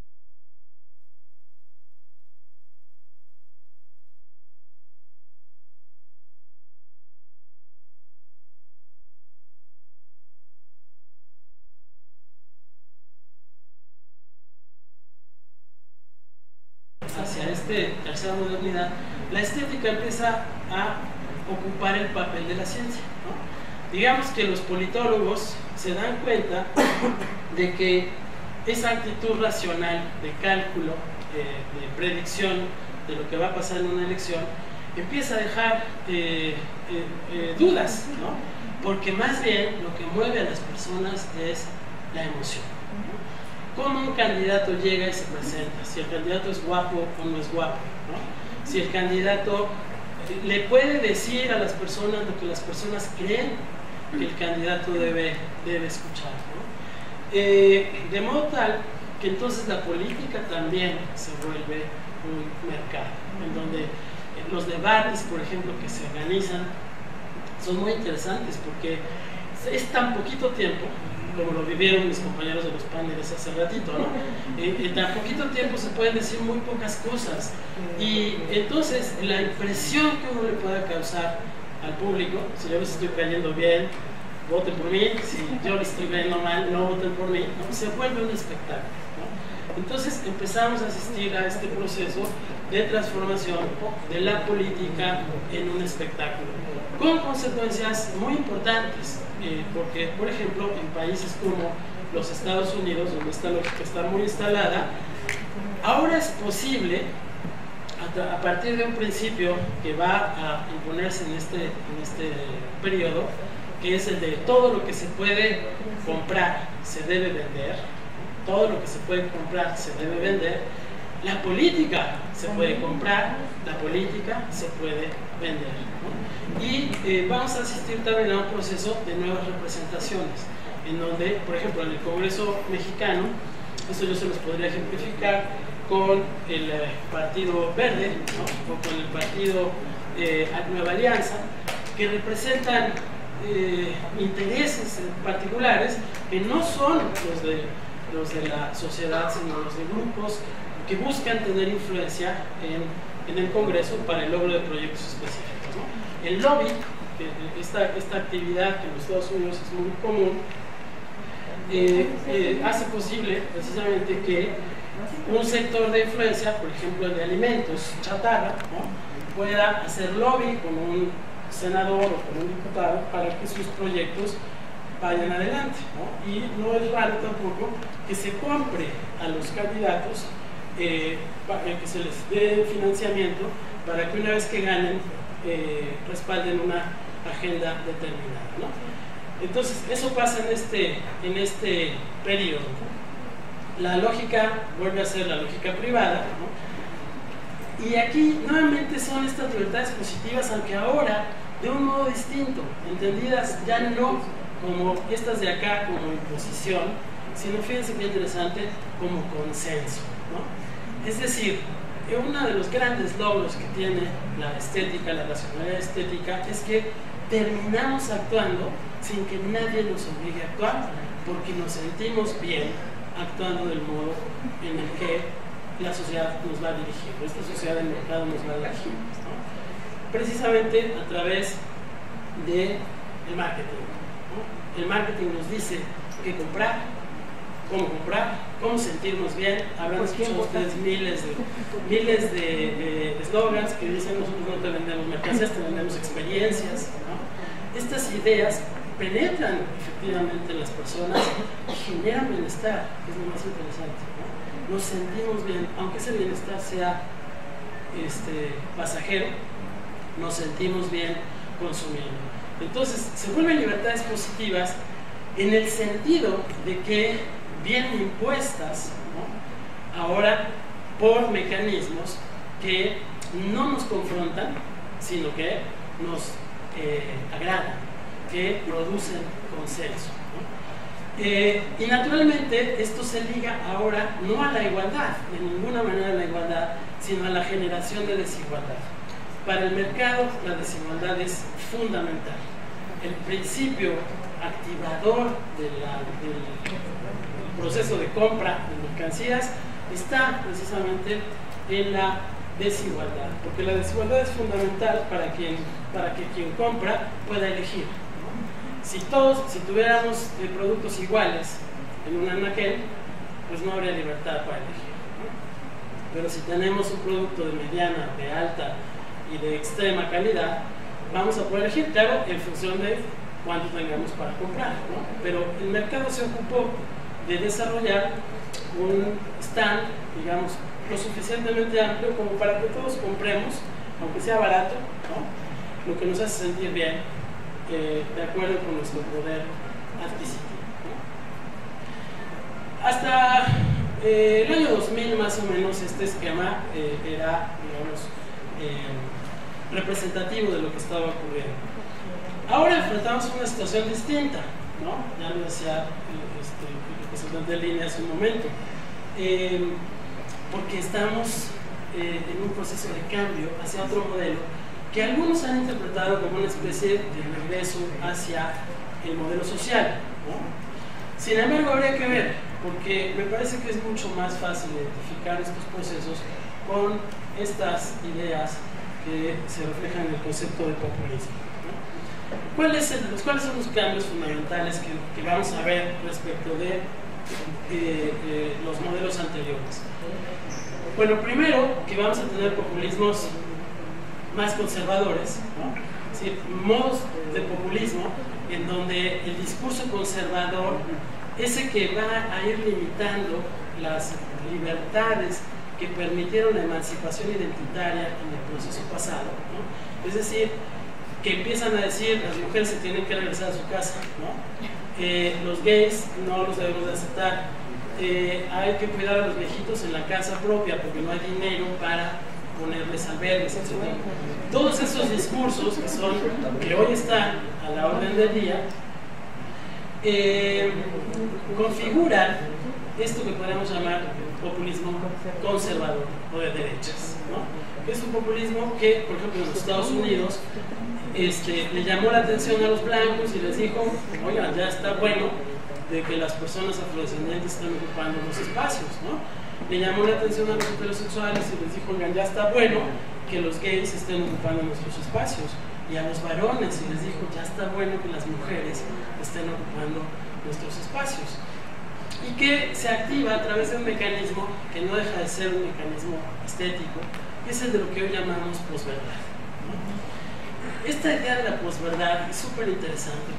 hacia tercera modernidad, la estética empieza a ocupar el papel de la ciencia, ¿no? Digamos que los politólogos se dan cuenta de que esa actitud racional de cálculo, de predicción de lo que va a pasar en una elección, empieza a dejar dudas, ¿no? Porque más bien lo que mueve a las personas es la emoción. ¿Cómo un candidato llega y se presenta? Si el candidato es guapo o no es guapo, ¿no? Si el candidato le puede decir a las personas lo que las personas creen que el candidato debe escuchar, ¿no? De modo tal que entonces la política también se vuelve un mercado, en donde los debates, por ejemplo, que se organizan son muy interesantes porque es tan poquito tiempo, como lo vivieron mis compañeros de los paneles hace ratito, ¿no? En tan poquito tiempo se pueden decir muy pocas cosas, y entonces la impresión que uno le pueda causar al público, si yo les estoy cayendo bien, voten por mí; si yo les estoy cayendo mal, no voten por mí, ¿no? Se vuelve un espectáculo, ¿no? Entonces empezamos a asistir a este proceso de transformación de la política en un espectáculo, con consecuencias muy importantes, porque, por ejemplo, en países como los Estados Unidos, donde esta lógica está muy instalada, ahora es posible, a partir de un principio que va a imponerse en este periodo, que es el de todo lo que se puede comprar se debe vender, todo lo que se puede comprar se debe vender. La política se puede comprar, la política se puede vender, ¿no? Y vamos a asistir también a un proceso de nuevas representaciones, en donde, por ejemplo, en el Congreso mexicano, esto yo se los podría ejemplificar con el Partido Verde, ¿no? O con el Partido Nueva Alianza, que representan intereses particulares que no son los de la sociedad, sino los de grupos que buscan tener influencia en el Congreso para el logro de proyectos específicos, ¿no? El lobby, esta actividad que en los Estados Unidos es muy común, hace posible precisamente que un sector de influencia, por ejemplo el de alimentos chatarra, ¿no? Pueda hacer lobby con un senador o con un diputado para que sus proyectos vayan adelante, ¿no? Y no es raro tampoco que se compre a los candidatos, que se les dé financiamiento para que una vez que ganen respalden una agenda determinada, ¿no? Entonces eso pasa en este periodo, ¿no? La lógica vuelve a ser la lógica privada, ¿no? Y aquí nuevamente son estas libertades positivas, aunque ahora de un modo distinto, entendidas ya no como estas de acá como imposición, sino, fíjense qué interesante, como consenso, ¿no? Es decir, uno de los grandes logros que tiene la estética, la racionalidad estética, es que terminamos actuando sin que nadie nos obligue a actuar, porque nos sentimos bien actuando del modo en el que la sociedad nos va a dirigir, esta sociedad del mercado nos va a dirigir, ¿no? Precisamente a través del marketing, ¿no? El marketing nos dice qué comprar, cómo sentirnos bien. Habrán escuchado ustedes miles de eslogans que dicen: nosotros no te vendemos mercancías, te vendemos experiencias, ¿no? Estas ideas penetran efectivamente en las personas y generan bienestar, que es lo más interesante, ¿no? Nos sentimos bien, aunque ese bienestar sea pasajero, nos sentimos bien consumiendo. Entonces se vuelven libertades positivas en el sentido de que vienen impuestas, ¿no? Ahora por mecanismos que no nos confrontan, sino que nos agradan, que producen consenso, ¿no? Y naturalmente esto se liga ahora no a la igualdad, de ninguna manera a la igualdad, sino a la generación de desigualdad. Para el mercado la desigualdad es fundamental. El principio activador del proceso de compra de mercancías está precisamente en la desigualdad, porque la desigualdad es fundamental para que quien compra pueda elegir, ¿no? Si tuviéramos productos iguales en un anaquel, pues no habría libertad para elegir, ¿no? Pero si tenemos un producto de mediana, de alta y de extrema calidad, vamos a poder elegir, claro, en función de cuánto tengamos para comprar, ¿no? Pero el mercado se ocupó de desarrollar un stand, digamos, lo suficientemente amplio como para que todos compremos, aunque sea barato, ¿no?, lo que nos hace sentir bien, de acuerdo con nuestro poder adquisitivo, ¿no? Hasta el año 2000 más o menos este esquema era, digamos, representativo de lo que estaba ocurriendo. Ahora enfrentamos una situación distinta, ¿no? Ya lo decía el representante de línea hace un momento, porque estamos en un proceso de cambio hacia otro modelo que algunos han interpretado como una especie de regreso hacia el modelo social, ¿no? Sin embargo, habría que ver, porque me parece que es mucho más fácil identificar estos procesos con estas ideas que se reflejan en el concepto de populismo, ¿no? ¿Cuáles son los cambios fundamentales que vamos a ver respecto de los modelos anteriores? Bueno, primero, que vamos a tener populismos más conservadores, ¿no? Es decir, modos de populismo en donde el discurso conservador, ese que va a ir limitando las libertades que permitieron la emancipación identitaria en el proceso pasado, ¿no? Es decir, que empiezan a decir las mujeres se tienen que regresar a su casa, ¿no? Los gays no los debemos de aceptar, hay que cuidar a los viejitos en la casa propia porque no hay dinero para ponerles albergues, etc. Todos esos discursos que hoy están a la orden del día configuran esto que podemos llamar populismo conservador o de derechas, ¿no? Es un populismo que, por ejemplo, en los Estados Unidos le llamó la atención a los blancos y les dijo, oigan, ya está bueno de que las personas afrodescendientes están ocupando los espacios, ¿no? Le llamó la atención a los heterosexuales y les dijo, oigan, ya está bueno que los gays estén ocupando nuestros espacios, y a los varones y les dijo, ya está bueno que las mujeres estén ocupando nuestros espacios, y que se activa a través de un mecanismo que no deja de ser un mecanismo estético, que es el de lo que hoy llamamos posverdad, ¿no? Esta idea de la posverdad es súper interesante.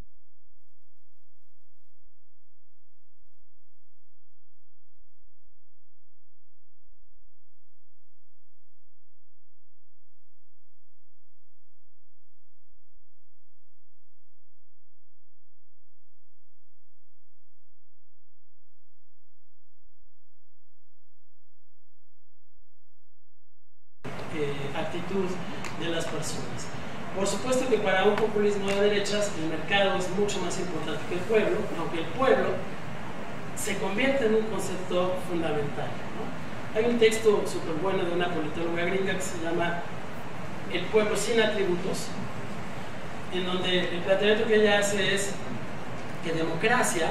Actitud de las personas. Por supuesto que para un populismo de derechas el mercado es mucho más importante que el pueblo, aunque el pueblo se convierte en un concepto fundamental, ¿no? Hay un texto súper bueno de una politóloga gringa que se llama El pueblo sin atributos, en donde el planteamiento que ella hace es que democracia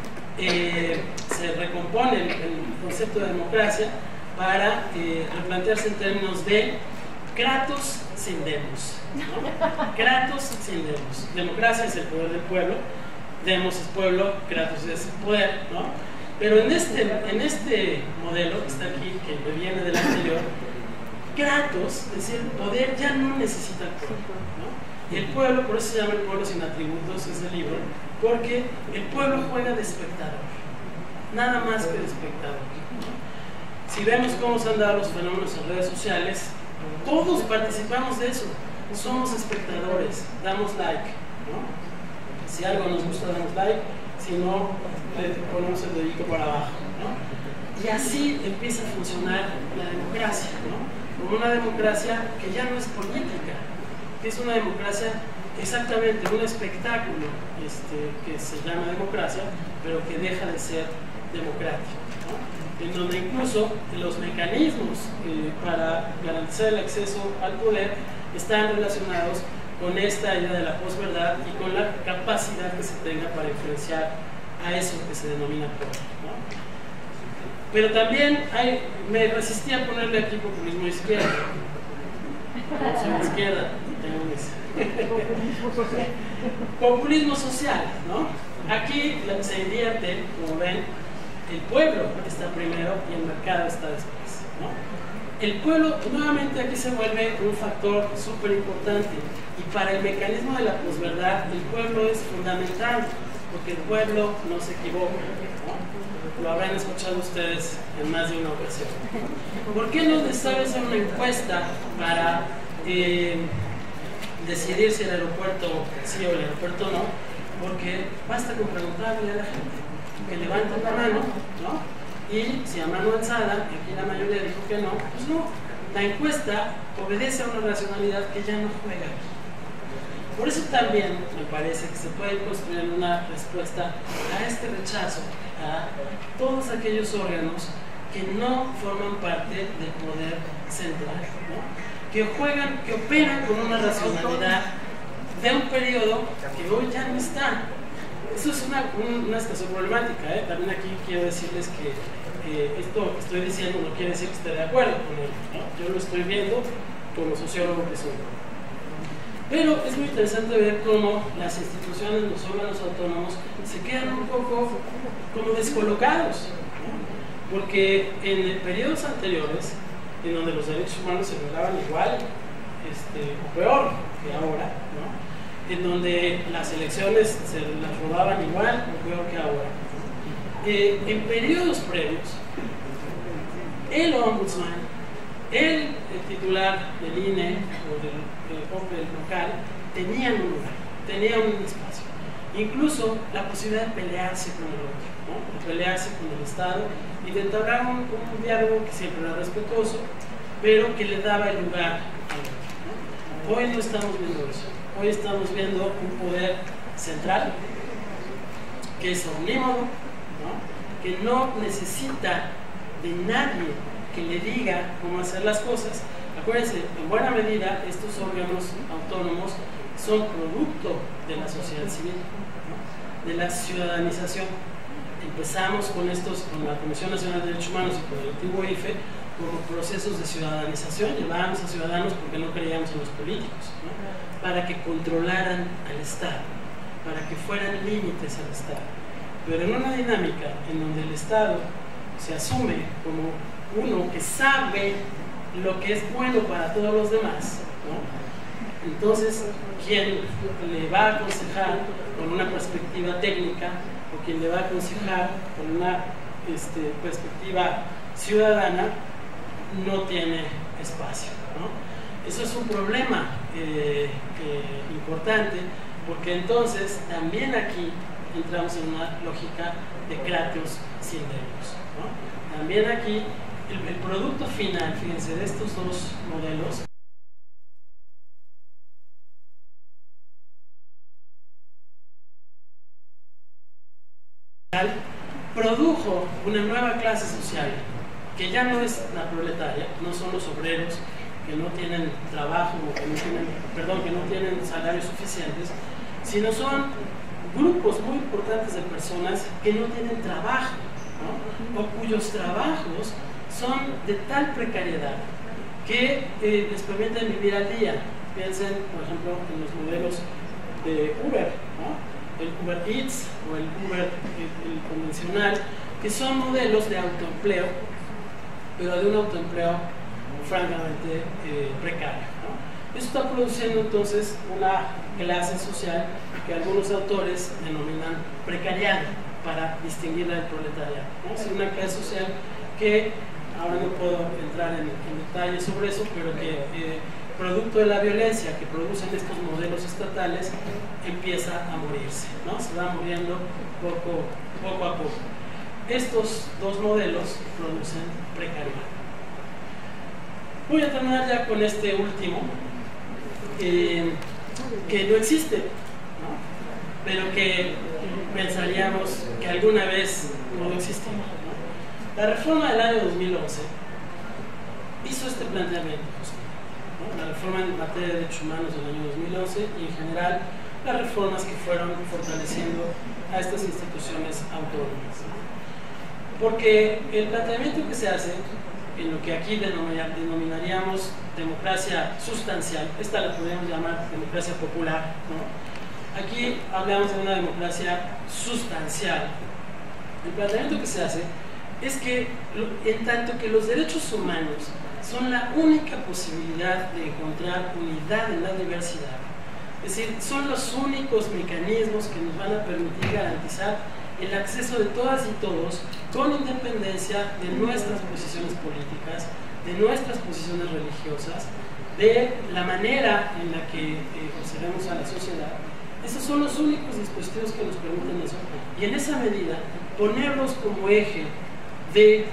se recompone el concepto de democracia para replantearse en términos de kratos sin demos, ¿no? Kratos sin demos. Democracia es el poder del pueblo, demos es pueblo, kratos es poder, ¿no? Pero en este modelo que está aquí, que viene del anterior, kratos, es decir, poder ya no necesita el pueblo, ¿no? Y el pueblo, por eso se llama El pueblo sin atributos, es el libro, porque el pueblo juega de espectador, nada más que de espectador, ¿no? Si vemos cómo se han dado los fenómenos en redes sociales, todos participamos de eso, somos espectadores, damos like, ¿no? Si algo nos gusta, damos like, si no, le ponemos el dedito para abajo, ¿no? Y así empieza a funcionar la democracia, ¿no? Como una democracia que ya no es política, que es una democracia exactamente, un espectáculo que se llama democracia, pero que deja de ser democrático, ¿no? En donde incluso los mecanismos para garantizar el acceso al poder están relacionados con esta idea de la posverdad y con la capacidad que se tenga para influenciar a eso que se denomina poder, ¿no? Pero también me resistí a ponerle aquí populismo de izquierda. No soy de izquierda, populismo social, ¿no? Aquí se invierte, como ven, el pueblo está primero y el mercado está después, ¿no? el pueblo nuevamente aquí se vuelve un factor súper importante, y para el mecanismo de la posverdad el pueblo es fundamental, porque el pueblo no se equivoca, ¿no? Lo habrán escuchado ustedes en más de una ocasión. ¿Por qué no es necesario hacer una encuesta para decidir si el aeropuerto sí o el aeropuerto no? Porque basta con preguntarle a la gente que levanten la mano, ¿no? Y si a mano alzada, y aquí la mayoría dijo que no, pues no. La encuesta obedece a una racionalidad que ya no juega. Por eso también me parece que se puede construir una respuesta a este rechazo a todos aquellos órganos que no forman parte del poder central, ¿no? Que juegan, que operan con una racionalidad de un periodo que hoy ya no está. Eso es una situación problemática, ¿eh? También aquí quiero decirles que esto que estoy diciendo no quiere decir que esté de acuerdo con él, ¿no? Yo lo estoy viendo como sociólogo que soy. Pero es muy interesante ver cómo las instituciones, los órganos autónomos, se quedan un poco como descolocados, ¿no? Porque en periodos anteriores, en donde los derechos humanos se violaban igual o peor que ahora, ¿no? En donde las elecciones se las robaban igual o peor que ahora, en periodos previos, el ombudsman, el titular del INE o del local tenían un lugar, tenían un espacio, incluso la posibilidad de pelearse con el otro, ¿no? De pelearse con el Estado y de entablar un diálogo que siempre era respetuoso, pero que le daba el lugar al otro, ¿no? Hoy no estamos viendo eso. Hoy estamos viendo un poder central que es omnímodo, ¿no? Que no necesita de nadie que le diga cómo hacer las cosas. Acuérdense, en buena medida estos órganos autónomos son producto de la sociedad civil, ¿no? De la ciudadanización. Empezamos con la Comisión Nacional de Derechos Humanos y con el antiguo IFE como procesos de ciudadanización. Llevábamos a ciudadanos porque no creíamos en los políticos, ¿no? Para que controlaran al Estado, para que fueran límites al Estado. Pero en una dinámica en donde el Estado se asume como uno que sabe lo que es bueno para todos los demás, ¿no? Entonces, quien le va a aconsejar con una perspectiva técnica o quien le va a aconsejar con una perspectiva ciudadana no tiene espacio, ¿no? Eso es un problema importante, porque entonces también aquí entramos en una lógica de Kratos sin Delos, ¿no? También aquí el producto final, fíjense, de estos dos modelos produjo una nueva clase social que ya no es la proletaria, no son los obreros que no tienen trabajo o que no tienen salarios suficientes, sino son grupos muy importantes de personas que no tienen trabajo, ¿no? O cuyos trabajos son de tal precariedad que les permiten vivir al día. Piensen, por ejemplo, en los modelos de Uber, ¿no? El Uber Eats o el Uber el convencional, que son modelos de autoempleo, pero de un autoempleo francamente precario, ¿no? Esto está produciendo entonces una clase social que algunos autores denominan precariado para distinguirla del proletariado, ¿no? Es una clase social que ahora no puedo entrar en detalles sobre eso, pero que producto de la violencia que producen estos modelos estatales empieza a morirse, ¿no? Se va muriendo poco a poco. Estos dos modelos producen precariedad. Voy a terminar ya con este último, que no existe, ¿no? Pero que pensaríamos que alguna vez pudo existir, ¿no? La reforma del año 2011 hizo este planteamiento, ¿no? La reforma en materia de derechos humanos del año 2011 y en general las reformas que fueron fortaleciendo a estas instituciones autónomas, ¿no? Porque el planteamiento que se hace en lo que aquí denominaríamos democracia sustancial, esta la podríamos llamar democracia popular, ¿no? Aquí hablamos de una democracia sustancial. El planteamiento que se hace es que en tanto que los derechos humanos son la única posibilidad de encontrar unidad en la diversidad. Es decir, son los únicos mecanismos que nos van a permitir garantizar el acceso de todas y todos, con independencia de nuestras posiciones políticas, de nuestras posiciones religiosas, de la manera en la que observamos a la sociedad. Esos son los únicos dispositivos que nos permiten eso, y en esa medida ponerlos como eje de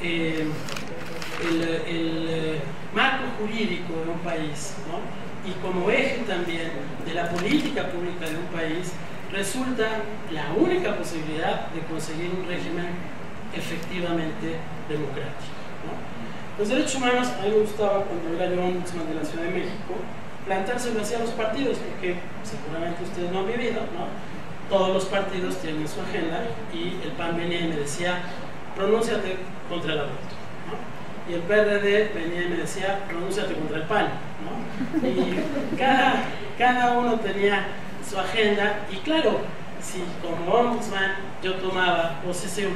el marco jurídico de un país, ¿no? Y como eje también de la política pública de un país, resulta la única posibilidad de conseguir un régimen efectivamente democrático, ¿no? Los derechos humanos, a mí me gustaba cuando era yo ombudsman de la Ciudad de México, plantárselo hacia los partidos, porque seguramente ustedes no han vivido, ¿no? Todos los partidos tienen su agenda, y el PAN venía y me decía, pronúnciate contra el aborto, ¿no? Y el PRD venía y me decía, pronúnciate contra el PAN, ¿no? Y cada uno tenía su agenda, y claro, si como ombudsman yo tomaba posición,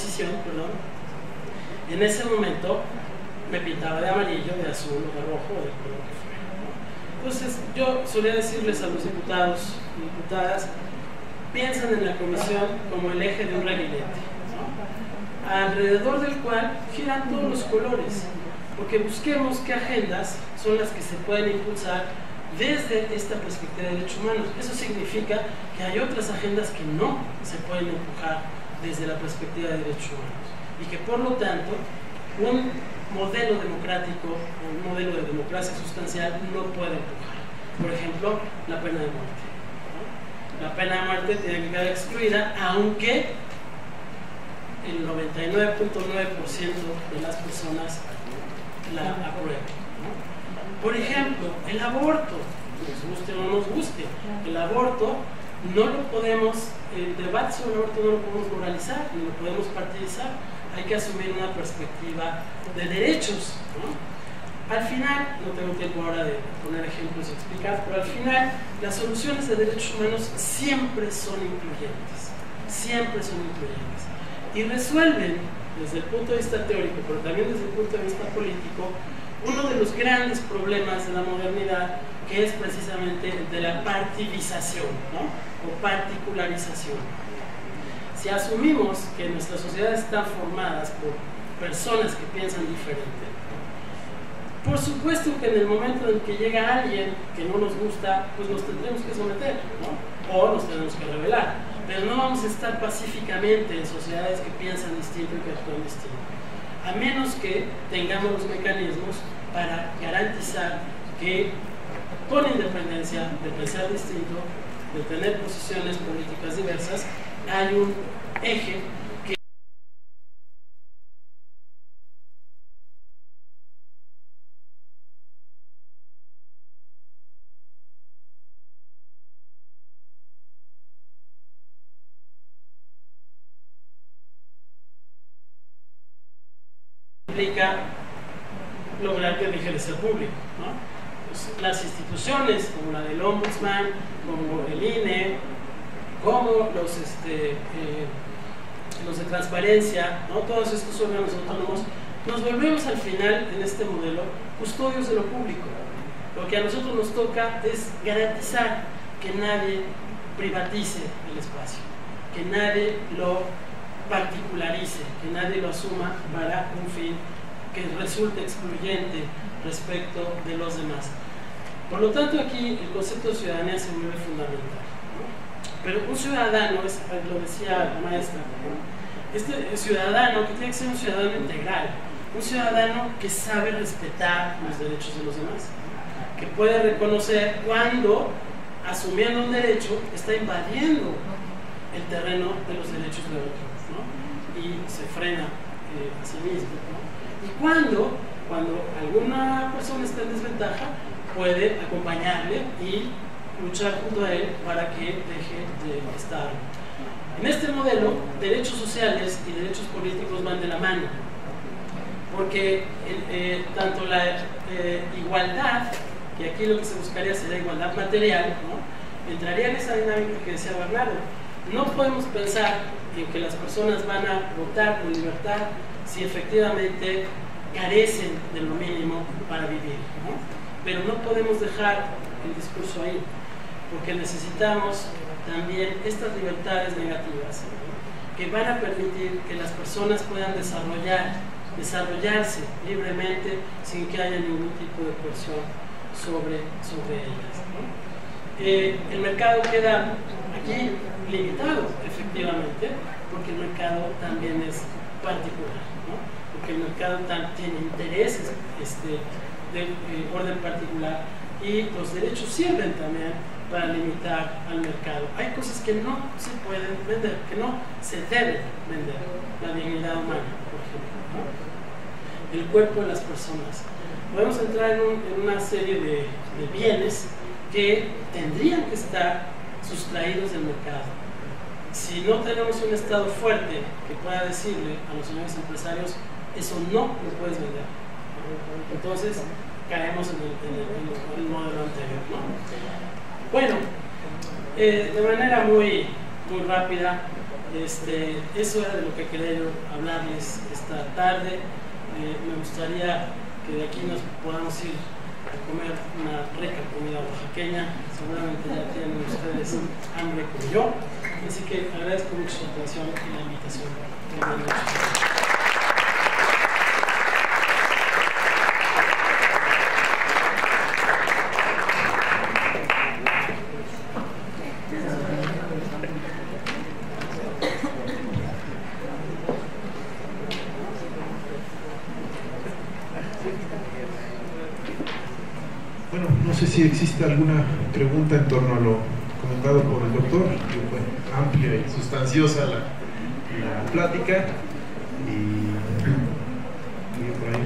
en ese momento me pintaba de amarillo, de azul o de rojo, o de color que fuera, ¿no? Entonces yo solía decirles a los diputados y diputadas, piensen en la comisión como el eje de un reguilete, ¿no? Alrededor del cual giran todos los colores, porque busquemos qué agendas son las que se pueden impulsar desde esta perspectiva de derechos humanos. Eso significa que hay otras agendas que no se pueden empujar desde la perspectiva de derechos humanos, y que por lo tanto un modelo democrático, un modelo de democracia sustancial no puede empujar. Por ejemplo, la pena de muerte, ¿no? La pena de muerte tiene que quedar excluida, aunque el 99.9% de las personas la aprueben, ¿no? Por ejemplo, el aborto, nos guste o no nos guste, el aborto no lo podemos, el debate sobre el aborto no lo podemos moralizar, ni lo podemos partidizar. Hay que asumir una perspectiva de derechos, ¿no? Al final, no tengo tiempo ahora de poner ejemplos y explicar, pero al final las soluciones de derechos humanos siempre son incluyentes, y resuelven desde el punto de vista teórico, pero también desde el punto de vista político, uno de los grandes problemas de la modernidad, que es precisamente el de la partidización, ¿no? O particularización. Si asumimos que nuestras sociedades están formadas por personas que piensan diferente, por supuesto que en el momento en que llega alguien que no nos gusta, pues nos tendremos que someter, ¿no? O nos tenemos que rebelar, pero no vamos a estar pacíficamente en sociedades que piensan distinto y que actúan distinto, a menos que tengamos los mecanismos para garantizar que, con independencia de pensar distinto, de tener posiciones políticas diversas, hay un eje que implica lograr que deje de ser público, ¿no? Pues las instituciones como la del ombudsman, como el INE, como los de transparencia, ¿no? Todos estos órganos autónomos, nos volvemos al final en este modelo custodios de lo público. Lo que a nosotros nos toca es garantizar que nadie privatice el espacio, que nadie lo particularice, que nadie lo asuma para un fin que resulte excluyente respecto de los demás. Por lo tanto, aquí el concepto de ciudadanía se vuelve fundamental, ¿no? Pero un ciudadano, lo decía la maestra, ¿no? Este ciudadano que tiene que ser un ciudadano integral, un ciudadano que sabe respetar los derechos de los demás, que puede reconocer cuando, asumiendo un derecho, está invadiendo el terreno de los derechos de otros, ¿no? Y se frena a sí mismo, ¿no? Y cuando alguna persona está en desventaja, puede acompañarle y luchar junto a él para que deje de estar. En este modelo, derechos sociales y derechos políticos van de la mano, porque tanto la igualdad, que aquí lo que se buscaría sería igualdad material, ¿no? Entraría en esa dinámica que decía Bernardo. No podemos pensar en que las personas van a votar con libertad si efectivamente carecen de lo mínimo para vivir, ¿no? Pero no podemos dejar el discurso ahí, porque necesitamos también estas libertades negativas, ¿no?, que van a permitir que las personas puedan desarrollarse libremente sin que haya ningún tipo de coerción sobre ellas, ¿no? El mercado queda aquí limitado, efectivamente, porque el mercado también es particular, ¿no? Porque el mercado tiene intereses de orden particular, y los derechos sirven también para limitar al mercado. Hay cosas que no se pueden vender, que no se deben vender. La dignidad humana, por ejemplo, ¿no? El cuerpo de las personas. Podemos entrar en una serie de bienes que tendrían que estar sustraídos del mercado. Si no tenemos un Estado fuerte que pueda decirle a los señores empresarios, eso no lo puedes vender, entonces caemos en el modelo anterior, ¿no? Bueno, de manera muy rápida, eso era de lo que quería yo hablarles esta tarde. Me gustaría que de aquí nos podamos ir a comer una rica comida oaxaqueña. Seguramente ya tienen ustedes hambre como yo, así que agradezco mucho su atención y la invitación. Buenas noches. Bueno, no sé si existe alguna pregunta en torno a lo comentado por el doctor. Fue amplia y sustanciosa la plática. Y por ahí.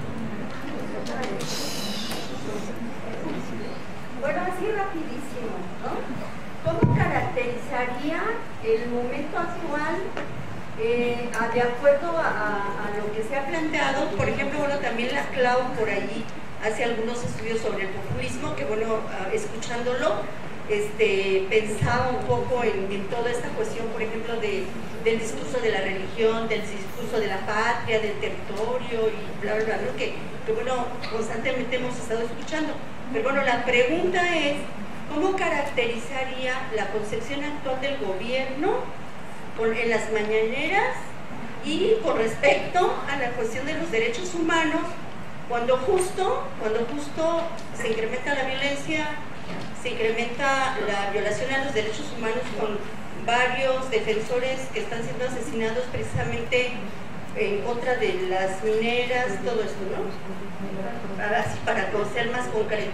Bueno, así rapidísimo, ¿no? ¿Cómo caracterizaría el momento actual de acuerdo a lo que se ha planteado? Por ejemplo, bueno, también la Clau por allí hace algunos estudios sobre el populismo, que bueno, escuchándolo, pensaba un poco en toda esta cuestión, por ejemplo, del discurso de la religión, del discurso de la patria, del territorio y bla, bla, bla, ¿no? que bueno, constantemente hemos estado escuchando. Pero bueno, la pregunta es, ¿cómo caracterizaría la concepción actual del gobierno en las mañaneras y con respecto a la cuestión de los derechos humanos, cuando justo se incrementa la violencia, se incrementa la violación a los derechos humanos con varios defensores que están siendo asesinados precisamente en contra de las mineras, todo esto, ¿no? Para ser más concretos.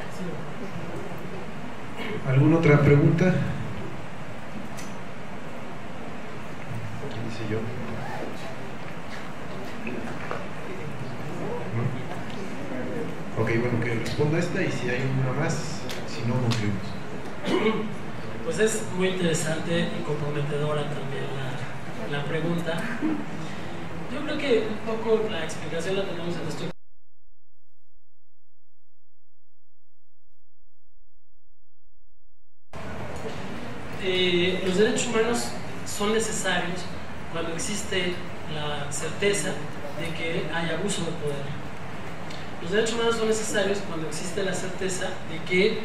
¿Alguna otra pregunta? ¿Qué dice yo? Ok, bueno, que responda esta y si hay una más, si no, concluimos. Pues es muy interesante y comprometedora también la pregunta. Yo creo que un poco la explicación la tenemos en esto. Los derechos humanos son necesarios cuando existe la certeza de que hay abuso de poder. Los derechos humanos son necesarios cuando existe la certeza de que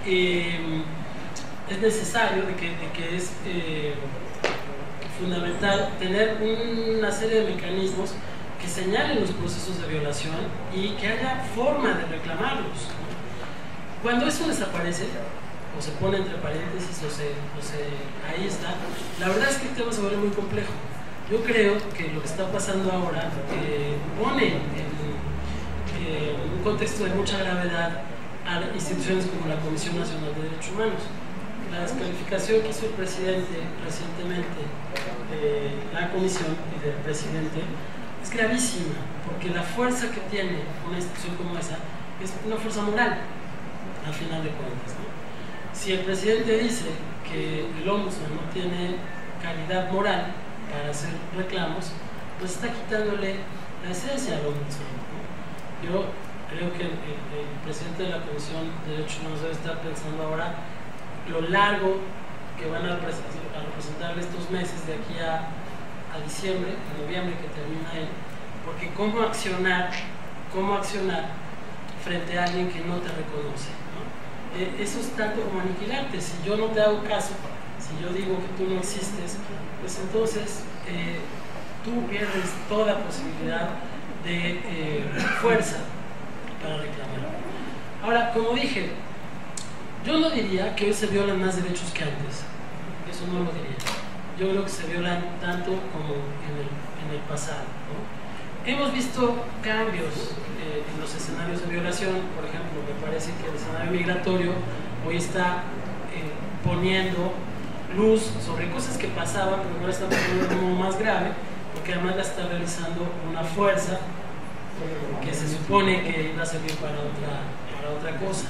es necesario, de que es fundamental tener una serie de mecanismos que señalen los procesos de violación y que haya forma de reclamarlos. Cuando eso desaparece, o se pone entre paréntesis, o se aísla, la verdad es que el tema se vuelve muy complejo. Yo creo que lo que está pasando ahora pone en un contexto de mucha gravedad a instituciones como la Comisión Nacional de Derechos Humanos. La descalificación que hizo el presidente recientemente de la comisión y del presidente es gravísima, porque la fuerza que tiene una institución como esa es una fuerza moral, al final de cuentas, ¿no? Si el presidente dice que el ombudsman no tiene calidad moral para hacer reclamos, pues está quitándole la esencia al ombudsman, ¿no? Yo creo que el presidente de la Comisión de Derechos Humanos debe estar pensando ahora lo largo que van a representar estos meses de aquí a diciembre, a noviembre, que termina él, porque cómo accionar cómo accionar frente a alguien que no te reconoce, ¿no? Eso es tanto como aniquilarte. Si yo no te hago caso, si yo digo que tú no existes, pues entonces tú pierdes toda posibilidad de fuerza para reclamar. Ahora, como dije, yo no diría que hoy se violan más derechos que antes. Eso no lo diría. Yo creo que se violan tanto como en el pasado, ¿no? Hemos visto cambios en los escenarios de violación. Por ejemplo, me parece que el escenario migratorio hoy está poniendo luz sobre cosas que pasaban, pero ahora está poniendo como más grave, porque además la está realizando una fuerza que se supone que iba a servir para otra cosa.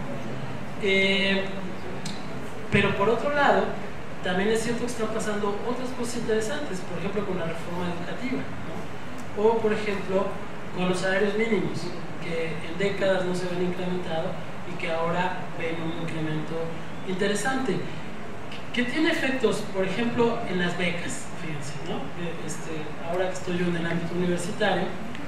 Pero por otro lado, también es cierto que están pasando otras cosas interesantes, por ejemplo con la reforma educativa, ¿no? O por ejemplo con los salarios mínimos, que en décadas no se ven incrementado y que ahora ven un incremento interesante, que tiene efectos, por ejemplo, en las becas. Fíjense, ¿no? Ahora que estoy yo en el ámbito universitario,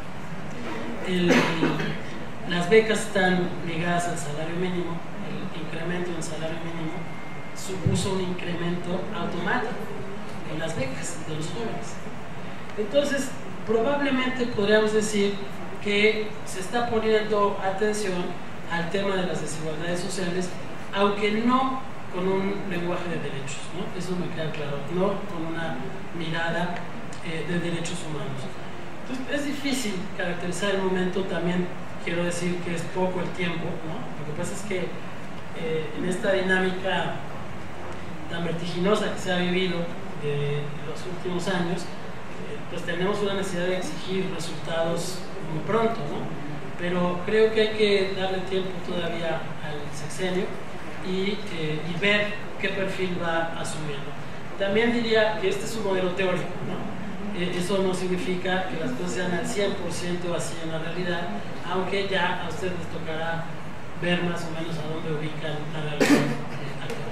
las becas están ligadas al salario mínimo. El incremento del salario mínimo supuso un incremento automático en las becas de los jóvenes. Entonces, probablemente podríamos decir que se está poniendo atención al tema de las desigualdades sociales, aunque no con un lenguaje de derechos, ¿no? Eso me queda claro, no con una mirada de derechos humanos. Entonces, es difícil caracterizar el momento. También quiero decir que es poco el tiempo, ¿no? Lo que pasa es que en esta dinámica tan vertiginosa que se ha vivido en los últimos años, pues tenemos una necesidad de exigir resultados muy pronto, ¿no? Pero creo que hay que darle tiempo todavía al sexenio y ver qué perfil va asumiendo. También diría que este es un modelo teórico, ¿no? Eso no significa que las cosas sean al 100% así en la realidad, aunque ya a ustedes les tocará ver más o menos a dónde ubican la realidad actual.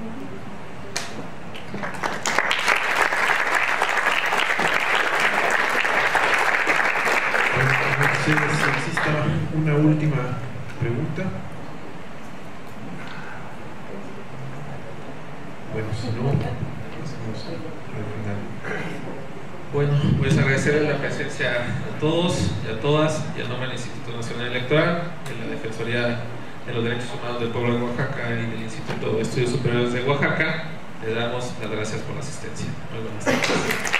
Si existe una última pregunta. Bueno, si no, pasamos al final. Bueno, pues agradecerle la presencia a todos y a todas, y al nombre del Instituto Nacional Electoral, de la Defensoría de los Derechos Humanos del Pueblo de Oaxaca y del Instituto de Estudios Superiores de Oaxaca, le damos las gracias por la asistencia. Muy buenas tardes.